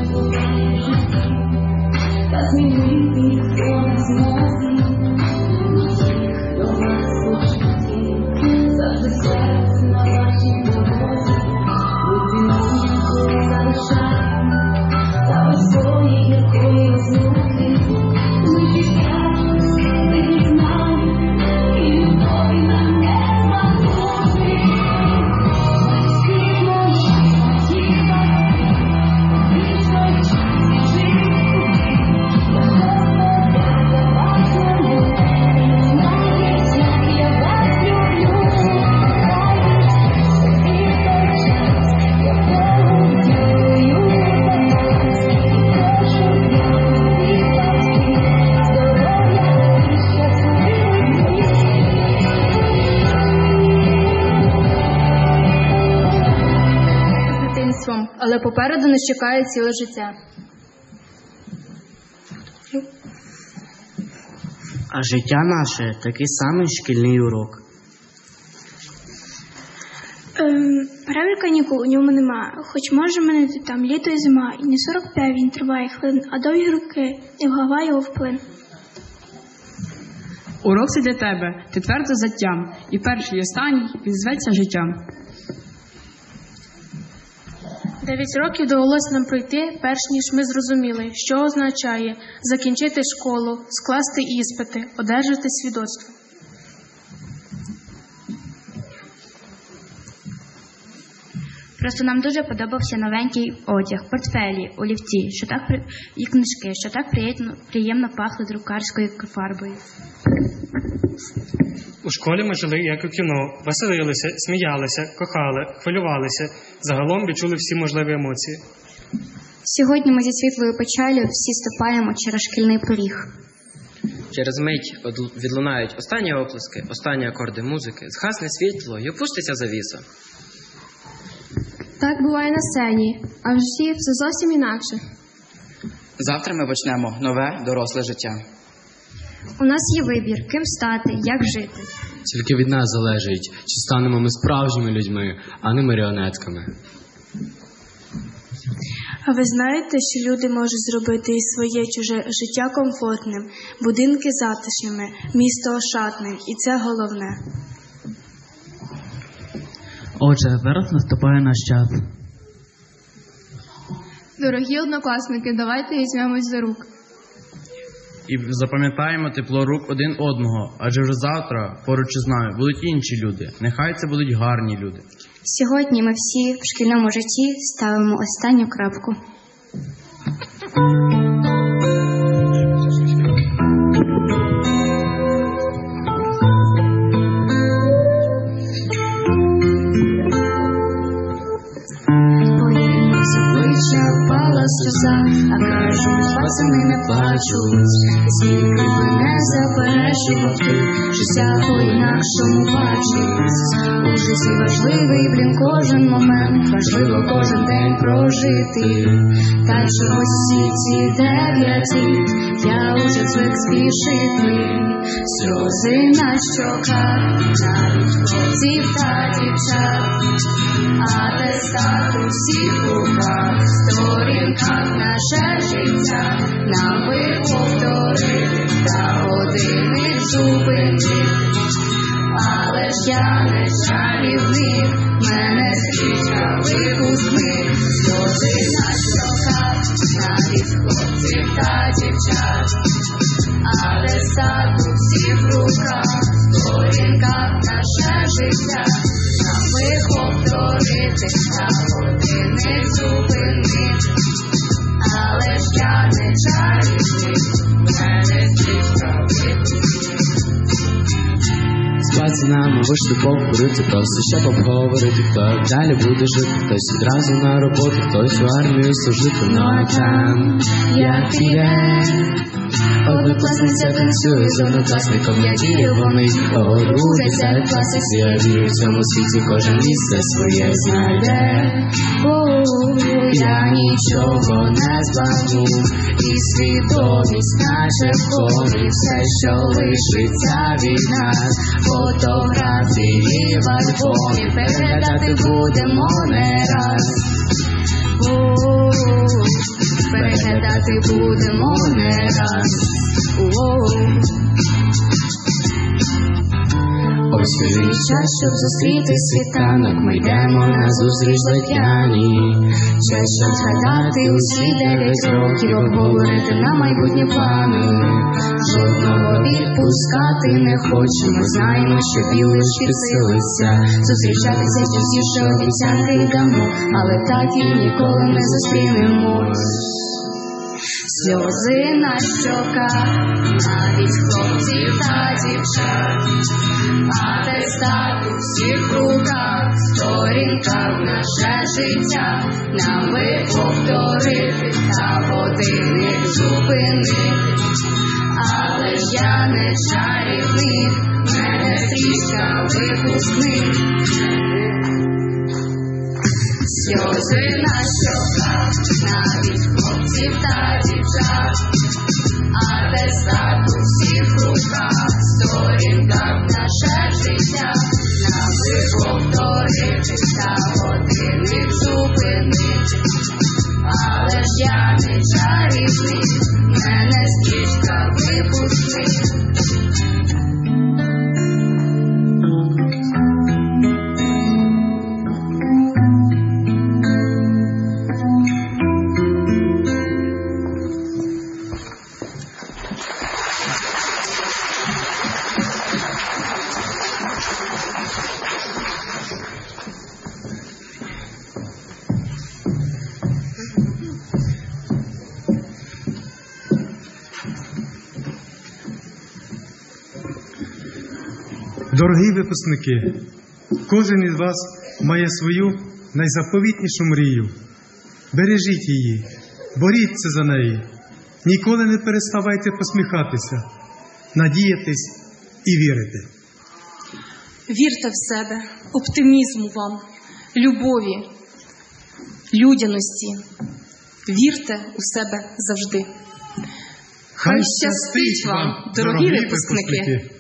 та змінити ніхто не зможе, усіх до вас почуті, завжди серце на вашій дорозі, бути не залишаємо, та без своєї гіркої розлуки, ми чекаємо, ви не знаєте, і любові нам не змагнути. Батьки наші, ті батьки, вічно час біжить куди, я Господа для вас молю, Він знає, як я вас люблю, хай біжить тобі той час, я Богу дякую за вас, і прошу дякую батьки, здоров'я і щасливих З дитинством, але попереду нас чекає ціле життя. А життя наше такий самий шкільний урок. Перерви канікул у ньому нема, хоч може минути там літо і зима, і не 45 він триває хвилин, а довгі роки, не вгава його вплин. Урок це для тебе, ти твердо затям, і перший, і останній, він зветься життям. 9 років довелося нам пройти, перш ніж ми зрозуміли, що означає закінчити школу, скласти іспити, одержати свідоцтво. Просто нам дуже подобався новенький одяг, портфелі, олівці, і книжки, що так приємно пахли друкарською фарбою. У школі ми жили як у кіно, веселилися, сміялися, кохали, хвилювалися, загалом відчули всі можливі емоції. Сьогодні ми зі світлою печалю всі ступаємо через шкільний поріг. Через мить відлунають останні оплески, останні акорди музики, згасне світло і опуститься завіса. Так буває на сцені, а в житті все зовсім інакше. Завтра ми почнемо нове доросле життя. У нас є вибір, ким стати, як жити. Тільки від нас залежить, чи станемо ми справжніми людьми, а не маріонетками. А ви знаєте, що люди можуть зробити і своє чуже життя комфортним, будинки затишними, місто ошатним, і це головне. Отже, зараз наступає наш час. Дорогі однокласники, давайте візьмемось за рук. І запам'ятаємо тепло рук один одного, адже вже завтра, поруч із нами, будуть інші люди. Нехай це будуть гарні люди. Сьогодні ми всі в шкільному житті ставимо останню крапку. Впала сльоза, а кажуть, пацани не плачуть. Скільки мене заперечував ти, життя по-інакшому бачить. У житті важливий, кожен момент, важливо кожен день прожити. Та чогось всі ці 9 літ, я уже звик спішити. Сльози на щоках, навіть хлопців та дівчат, атестат у всіх руках, сторінках наше життя, нам би повторити та години зупинити. Але ж я не чарівник, мене стрічка випускник. Сльози на щоках, навіть хлопців та дівчат, атестат у всіх руках, сторінках наше життя, нам би повторити та години зупинити. Але ж я не чарівник, мене стрічка випускник. З пацанами вийшли покурити, просто щоб обговорити, хто як далі буде жити. Хтось відразу на роботу, хтось в армію служити. Ну а там, як піде, однокласниця танцює з однокласником, я дію, вони орудять серед класиці. Я вірю в цьому світі, кожен місце своє знайде. Я нічого не збагну, і свідомість наче в колі, все, що лишиться від нас. Фотографії в альбомі переглядати будемо не раз. Переглядати будемо не раз. Ось вільний час, щоб зустріти світанок, ми йдемо на зустріч летяні. Час, щоб згадати усі 9 років, обговорити на майбутні плани. Жодного відпускати не хочемо, знаємо, що білий ж підсилиться. Зустрічатися частіше обіцянки дамо, але так і ніколи не зустрінемось. Сльози на щоках, навіть хлопців та дівчат, атестат у всіх руках, сторінках наше життя, нам би повторити та годинник зупинити. Але ж я не чарівник, мене стрічка випускник. Сльози на щоках, навіть хлопців та дівчат, атестат у всіх руках, сторінках наше життя, нам би повторити та годинник зупинити. Але ж я не чарівник, мене стрічка випускник. Дорогі випускники, кожен із вас має свою найзаповітнішу мрію. Бережіть її, боріться за неї, ніколи не переставайте посміхатися, надіятись і вірити. Вірте в себе, оптимізму вам, любові, людяності. Вірте у себе завжди. Хай щастить вам, дорогі випускники!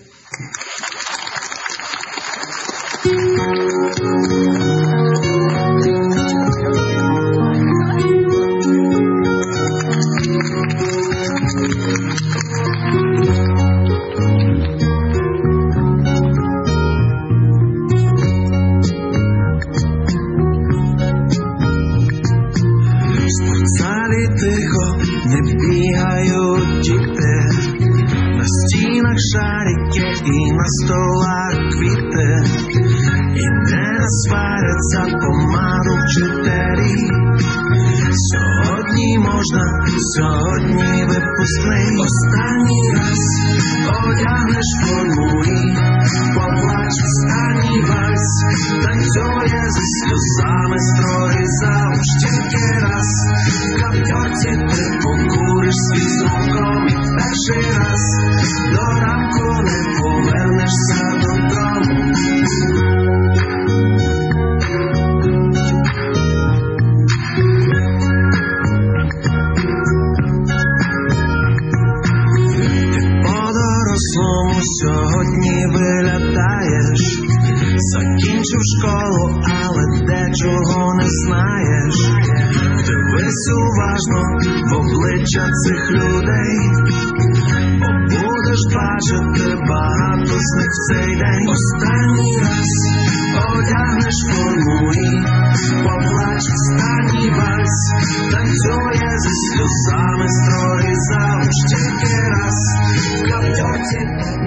бігають діти, на стінах шарики і на столах квіти, і не сваряться помаду вчителі. Сьогодні можна, сьогодні випускний. Останній раз одягнеш форму і поплач останній вальс. Танцює зі сльозами строї завуч тільки раз. В каптерці ти покуриш свій з руком і перший раз до ранку не повернешся додому. Сьогодні виглядаєш, закінчив школу, але дечого не знаєш. Дивись уважно в обличчя цих людей, бо будеш бачити багато з них в цей день. Останній раз одягнеш форму і поплач останній вальс. Танцює зі сльозами строї завуч тільки раз. В каптерці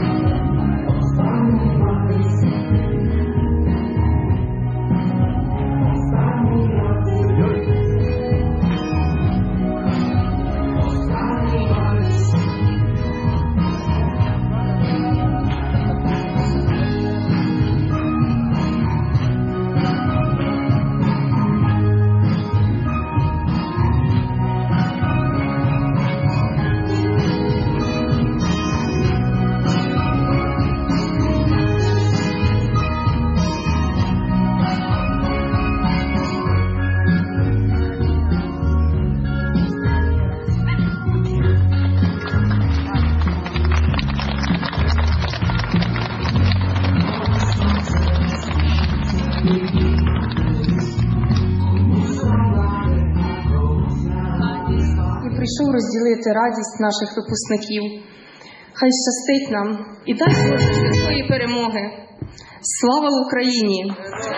прийшов розділити радість наших випускників. Хай щастить нам і дасть Боже швидкої перемоги. Слава Україні!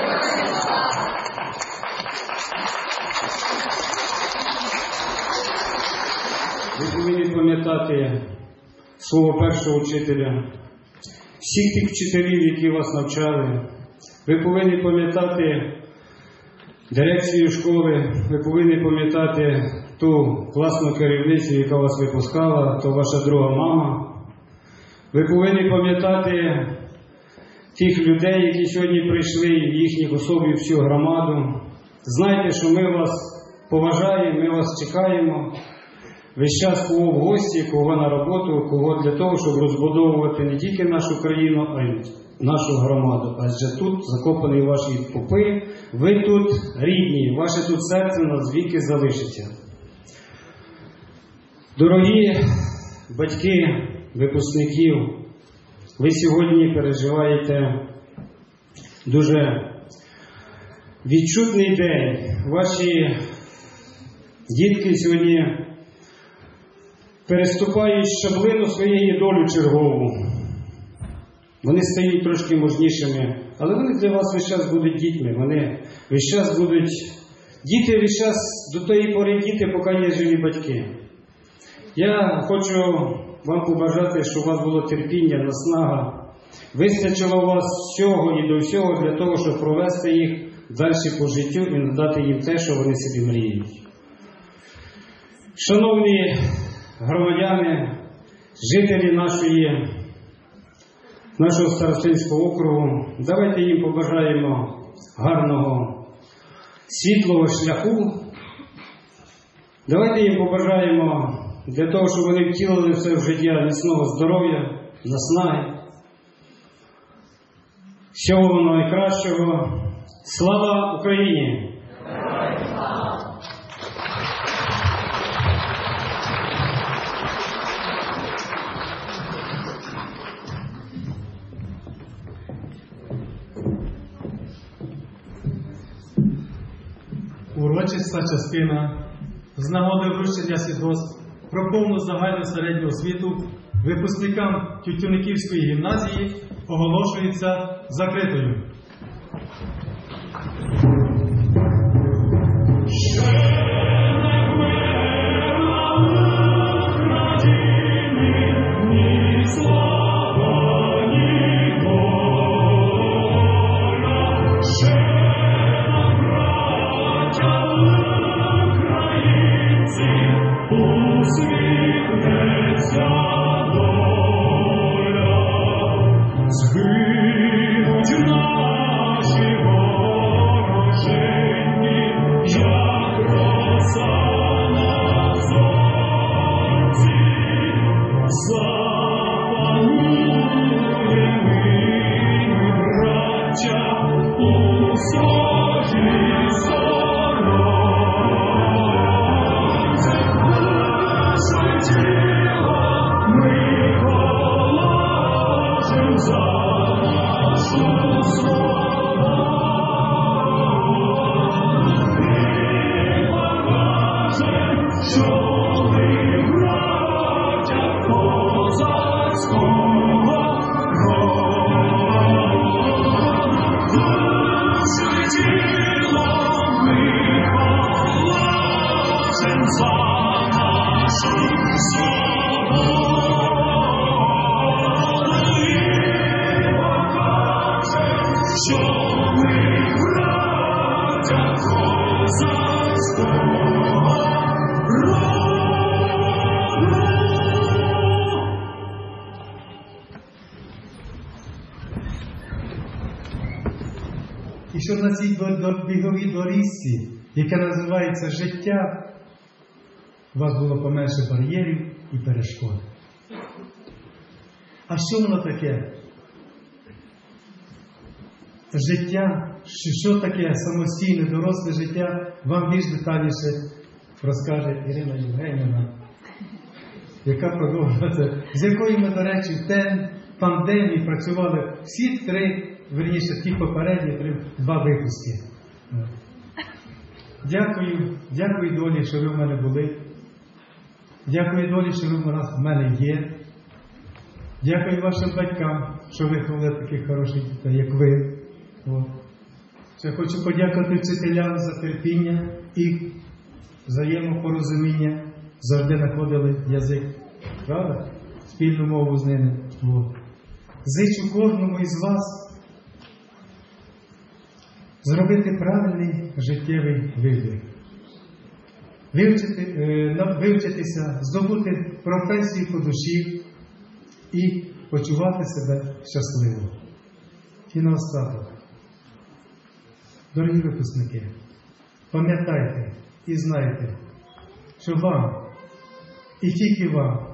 Ви повинні пам'ятати свого першого вчителя, всіх тих вчителів, які вас навчали. Ви повинні пам'ятати дирекцію школи, ви повинні пам'ятати ту класну керівницю, яка вас випускала, то ваша друга мама. Ви повинні пам'ятати тих людей, які сьогодні прийшли, в їхніх особі всю громаду. Знайте, що ми вас поважаємо, ми вас чекаємо. Весь час кого в гості, кого на роботу, кого для того, щоб розбудовувати не тільки нашу країну, а й нашу громаду. Адже тут закопані ваші попи, ви тут рідні, ваше тут серце навіки залишиться. Дорогі батьки, випускників, ви сьогодні переживаєте дуже відчутний день. Ваші дітки сьогодні переступають щаблину своєї долі чергову. Вони стають трошки мужнішими, але вони для вас весь час будуть дітьми. Вони весь час будуть діти, весь час до тої пори діти, поки є живі батьки. Я хочу вам побажати, щоб у вас було терпіння, наснага, вистачило у вас всього і до всього для того, щоб провести їх далі по життю і надати їм те, що вони собі мріють. Шановні громадяни, жителі нашого Старостинського округу, давайте їм побажаємо гарного, світлого шляху. Давайте їм побажаємо для того, щоб вони втілили все в життя міцного здоров'я, наснаги, всього найкращого. Слава Україні! Урочиста частина з нагоди вручення свідоцтв про повну загальну середню освіту випускникам Тютюниківської гімназії оголошується закритою. що на цій біговій доріжці, яка називається життя, у вас було поменше бар'єрів і перешкод. А що воно таке? Життя, що таке самостійне, доросле життя, вам більш детальніше розкаже Ірина Євгенівна, яка продовжується, з якою ми, до речі, в пандемії працювали всі ті попередні два випуски. Дякую долі, що ви в мене були. Дякую долі, що ви в мене є. Дякую вашим батькам, що виховали таких хороших дітей, як ви. Я хочу подякувати вчителям за терпіння і взаємопорозуміння. Завжди знаходили язик, правда? Спільну мову з ними. Зичу кожному із вас зробити правильний життєвий вибір. Вивчитися, здобути професію по душі і почувати себе щасливо. І наостанок. Дорогі випускники, пам'ятайте і знайте, що вам, і тільки вам,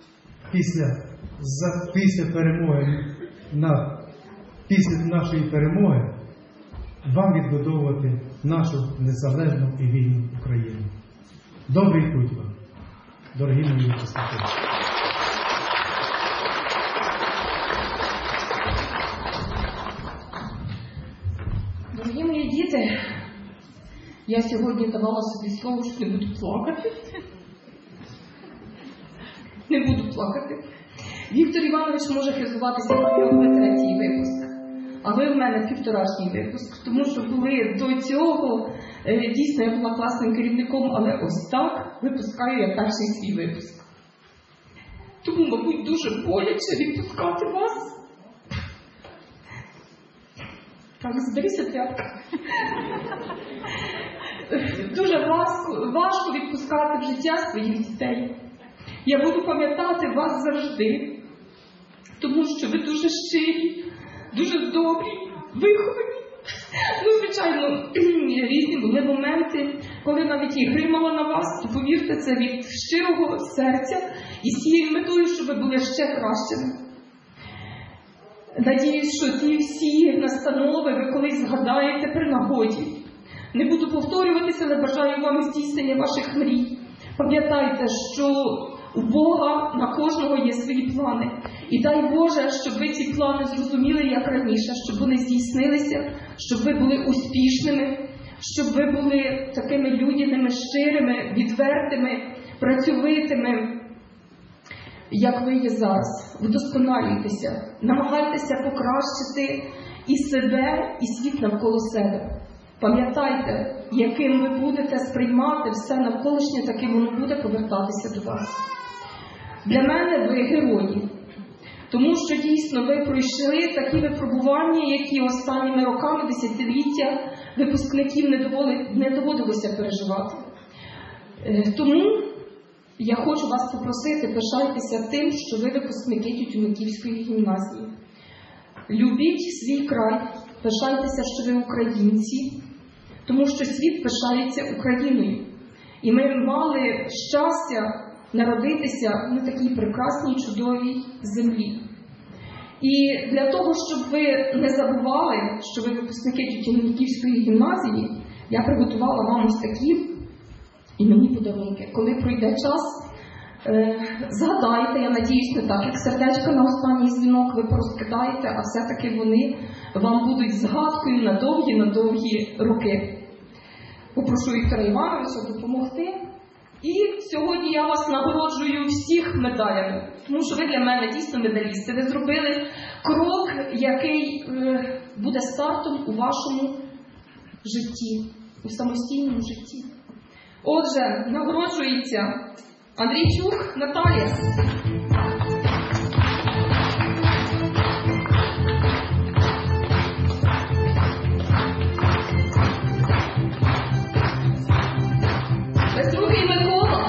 після перемоги, після нашої перемоги, вам відбудовувати нашу незалежну і вільну Україну. Добрий путь вам, дорогі мої випускники. Дорогі мої діти, я сьогодні давала собі слово, що не буду плакати. Не буду плакати. Віктор Іванович може хизуватися, як ви третій випуск. А ви в мене півторашній випуск, тому що були до цього, дійсно, я була класним керівником, але ось так випускаю я перший свій випуск. Тому, мабуть, дуже боляче відпускати вас. Так, зберися тряпка. Дуже важко відпускати в життя своїх дітей. Я буду пам'ятати вас завжди, тому що ви дуже щирі, дуже добрі, виховані. Звичайно, різні були моменти, коли навіть і гримала на вас, то повірте, це від щирого серця і з цією метою, щоб ви були ще кращими. Надіюсь, що ті всі настанови ви колись згадаєте при нагоді. Не буду повторюватися, але бажаю вам здійснення ваших мрій. Пам'ятайте, що у Бога на кожного є свої плани. І дай Боже, щоб ви ці плани зрозуміли, як раніше, щоб вони здійснилися, щоб ви були успішними, щоб ви були такими людяними, щирими, відвертими, працьовитими, як ви є зараз. Вдосконалюйтеся, намагайтеся покращити і себе, і світ навколо себе. Пам'ятайте, яким ви будете сприймати все навколишнє, таким воно буде повертатися до вас. Для мене ви герої, тому що дійсно ви пройшли такі випробування, які останніми роками, десятиліття випускників не доводилося переживати. Тому я хочу вас попросити, пишайтеся тим, що ви випускники Тютюниківської гімназії. Любіть свій край, пишайтеся, що ви українці, тому що світ пишається Україною. І ми мали щастя народитися на такій прекрасній, чудовій землі. І для того, щоб ви не забували, що ви випускники Тютюниківської гімназії, я приготувала вам ось такі іменні подарунки. Коли пройде час, згадайте, я надіюсь, не так, як сердечко на останній дзвінок ви порозкидаєте, а все-таки вони вам будуть згадкою на довгі роки. Попрошу Віктора Івановича допомогти. І сьогодні я вас нагороджую всіх медалями, тому що ви для мене дійсно медалісти. Ви зробили крок, який буде стартом у вашому житті, у самостійному житті. Отже, нагороджується Андрійчук Наталія. Безрукий Микола.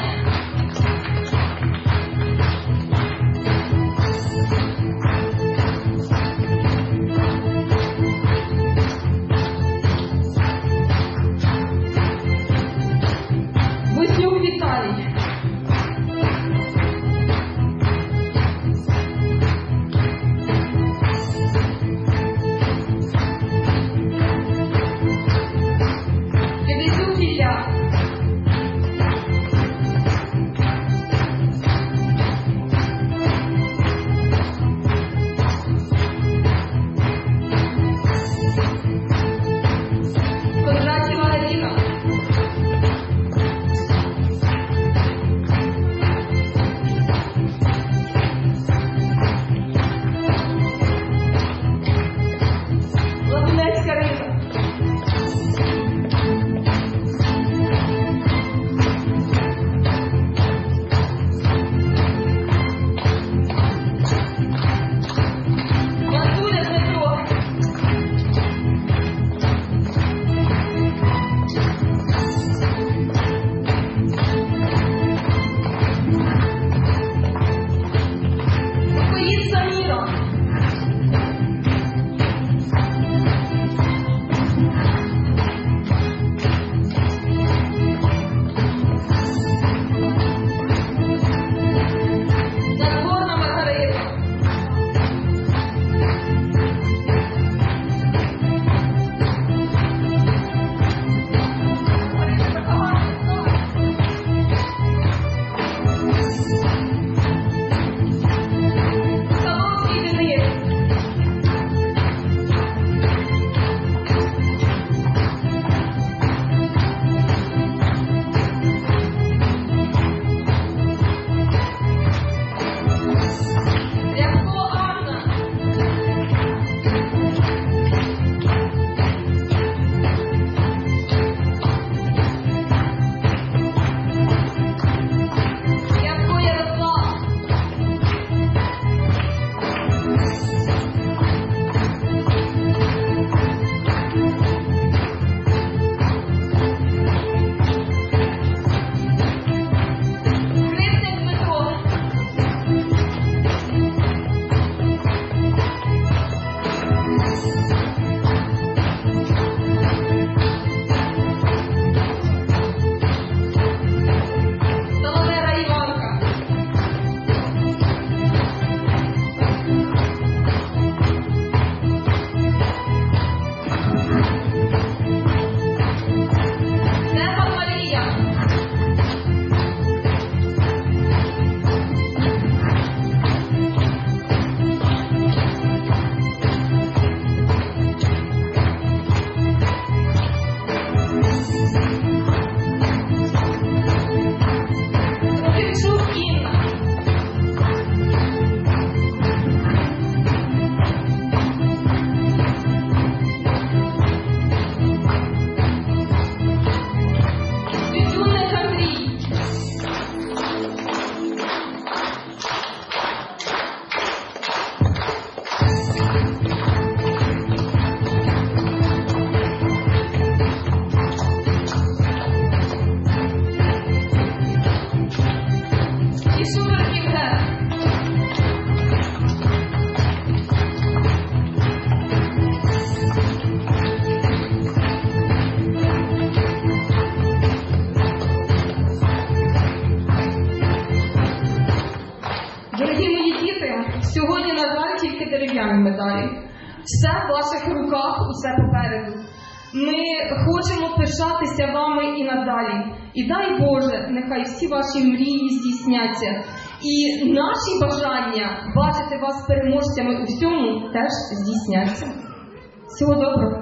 Дорогі мої діти, сьогодні, на жаль, тільки дерев'яні медалі. Все в ваших руках, усе попереду. Ми хочемо пишатися вами і надалі. І дай Боже, нехай всі ваші мрії здійсняться. І наші бажання бачити вас переможцями у всьому теж здійсняться. Всього доброго.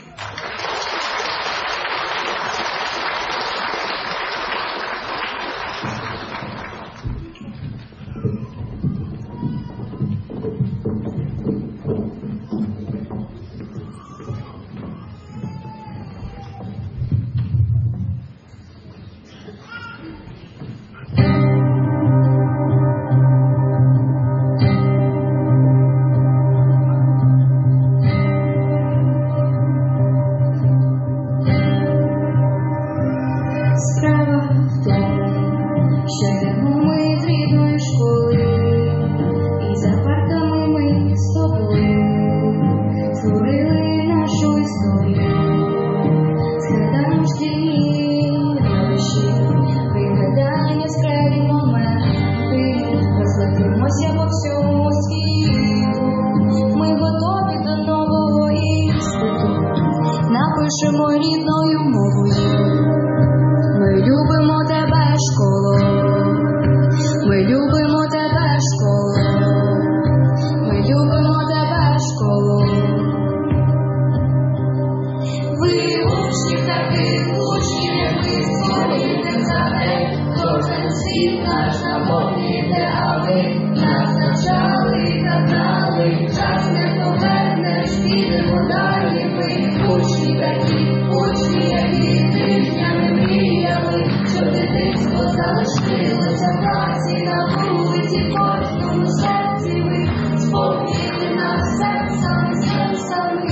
Напишемо рідною мовою. Ми любимо тебе, школо. Ми любимо тебе, школо. Ми любимо тебе, школо. Ви учні таких учнів, як ми створюєте за день. Кожен світ наш наповнюєте, а ви нас навчали і казали. Час не повернеш, підемо далі ми. Учні такі, учні, які тижнями мріяли, що дитинство залишилося в класі, на вулиці, в кожному серці ви сповнюєте нас серцями, серцями.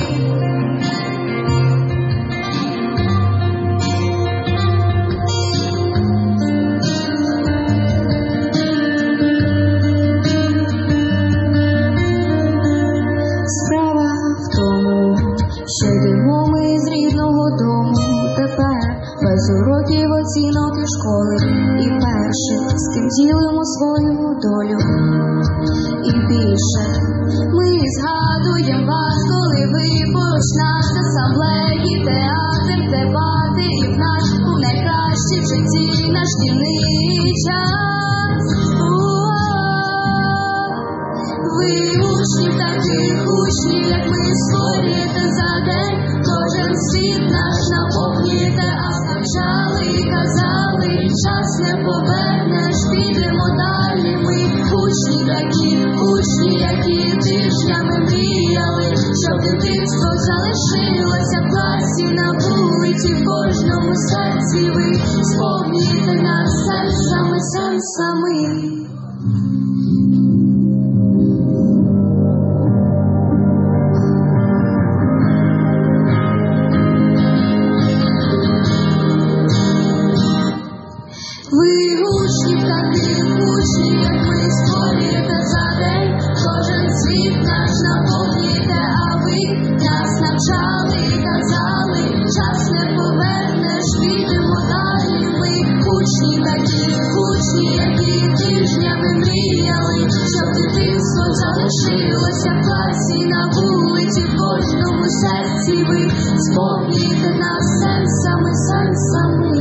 Справа в тому, що йдемо ми з рідного дому тепер, без уроків, оцінок і школи, і перше, з ким ділимо свою долю. І більше ми згадуємо вас, коли ви поруч нас, асамблеї, театр, дебати, і в наш у найкращий в житті наш шкільний час. Ви учнів таких учнів, як ми створюєте за день. Кожен світ наш наповнюєте, а навчали і казали. Час не повернеш, підемо далі ми. Учні такі, учні, які тижнями мріяли, щоб дитинство залишилося в класі, на вулиці, в кожному серці ви сповнюєте нас серцями, серцями. Ви учні таких учнів, як ми створюєте за день. Кожен світ наш наповнюєте, а ви нас навчали і казали. Час не повернеш, підемо далі ми. Учні такі, учні, які тижнями мріяли, щоб дитинство залишилося в класі, на вулиці, в кожному серці ви сповнюєте нас серцями, серцями.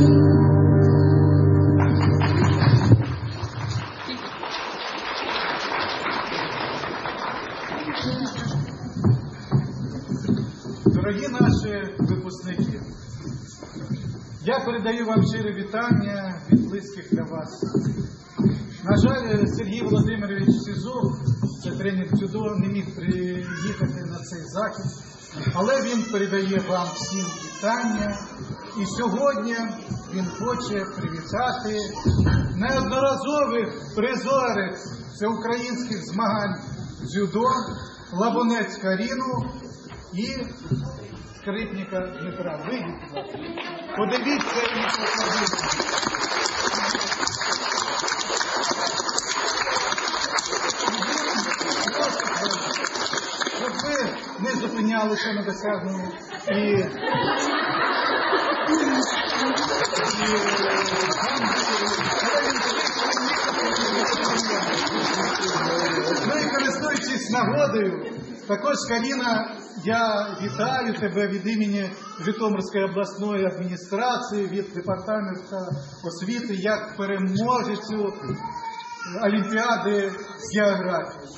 Дорогі наші випускники, я передаю вам щире вітання від близьких для вас. На жаль, Сергій Володимирович Сизов, це тренер дзюдо, не міг приїхати на цей захід, але він передає вам всім вітання. І сьогодні він хоче привітати неодноразових призорець всеукраїнських змагань дзюдо Лабунець Каріну і Скрипника Дмитра. Вийдіть, будь ласка. Подивіться і поаплодуйте. Щоб ви не зупинялися на досягненні і Ну і користуючись нагодою, також, Каріна, я вітаю тебе від імені Житомирської обласної адміністрації, від департаменту освіти, як переможецю Олімпіади з географії.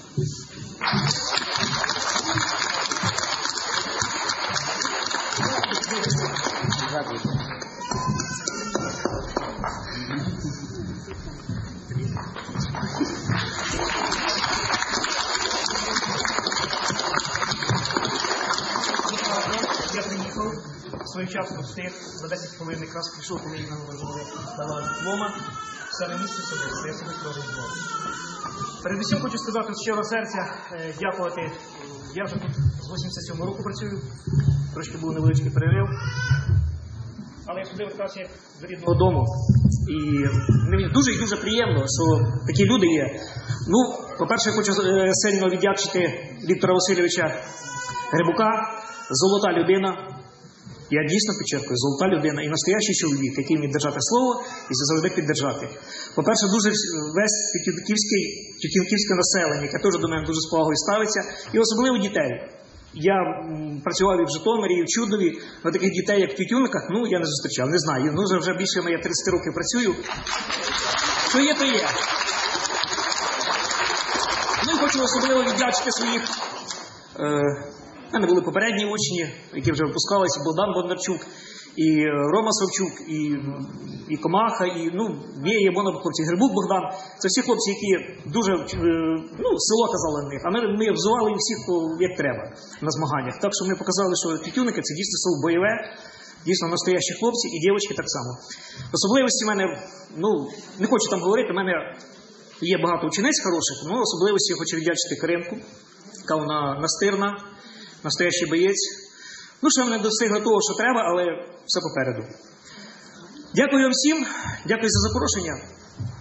Я приїхав своєчасно встиг, за 10 хвилин якраз прийшов, коли нам дала диплома, все на місці собі, я собі теж диплом. Передусім хочу сказати з щирого серця, дякувати. Я вже тут з 87-го року працюю, трошки був невеличкий перерив. Але я сюди вертався до рідного дому. І мені дуже і дуже приємно, що такі люди є. Ну, по-перше, я хочу сильно віддячити Віктора Васильовича Грибука, золота людина. Я дійсно підчеркую, золота людина і настоящий чоловік, який вміє держати слово і завжди піддержати. По-перше, дуже весь тютюнківське населення, яке теж до мене дуже з повагою ставиться, і особливо дітей. Я працював і в Житомирі, і в Чудові, але таких дітей, як в Тютюнниках, ну, я не зустрічав, не знаю. Ну, вже більше я 30 років працюю. Що є, то є. Ну, і хочу особливо віддячити своїх... У мене були попередні учні, які вже випускалися, Богдан Бондарчук, і Рома Савчук, і Комаха, і, ну, є хлопці, Грибук Богдан. Це всі хлопці, які дуже, ну, село казали на них, а ми взували їх всіх як треба на змаганнях. Так що ми показали, що Тютюнники – це дійсно село бойове, дійсно настоящі хлопці, і дівчатки так само. Особливості в мене, ну, не хочу там говорити, в мене є багато учениць хороших, але особливості я хочу віддячити Каринку, яка вона настирна, настоящий боєць. Ну, що мене достигли того, що треба, але все попереду. Дякую вам всім, дякую за запрошення.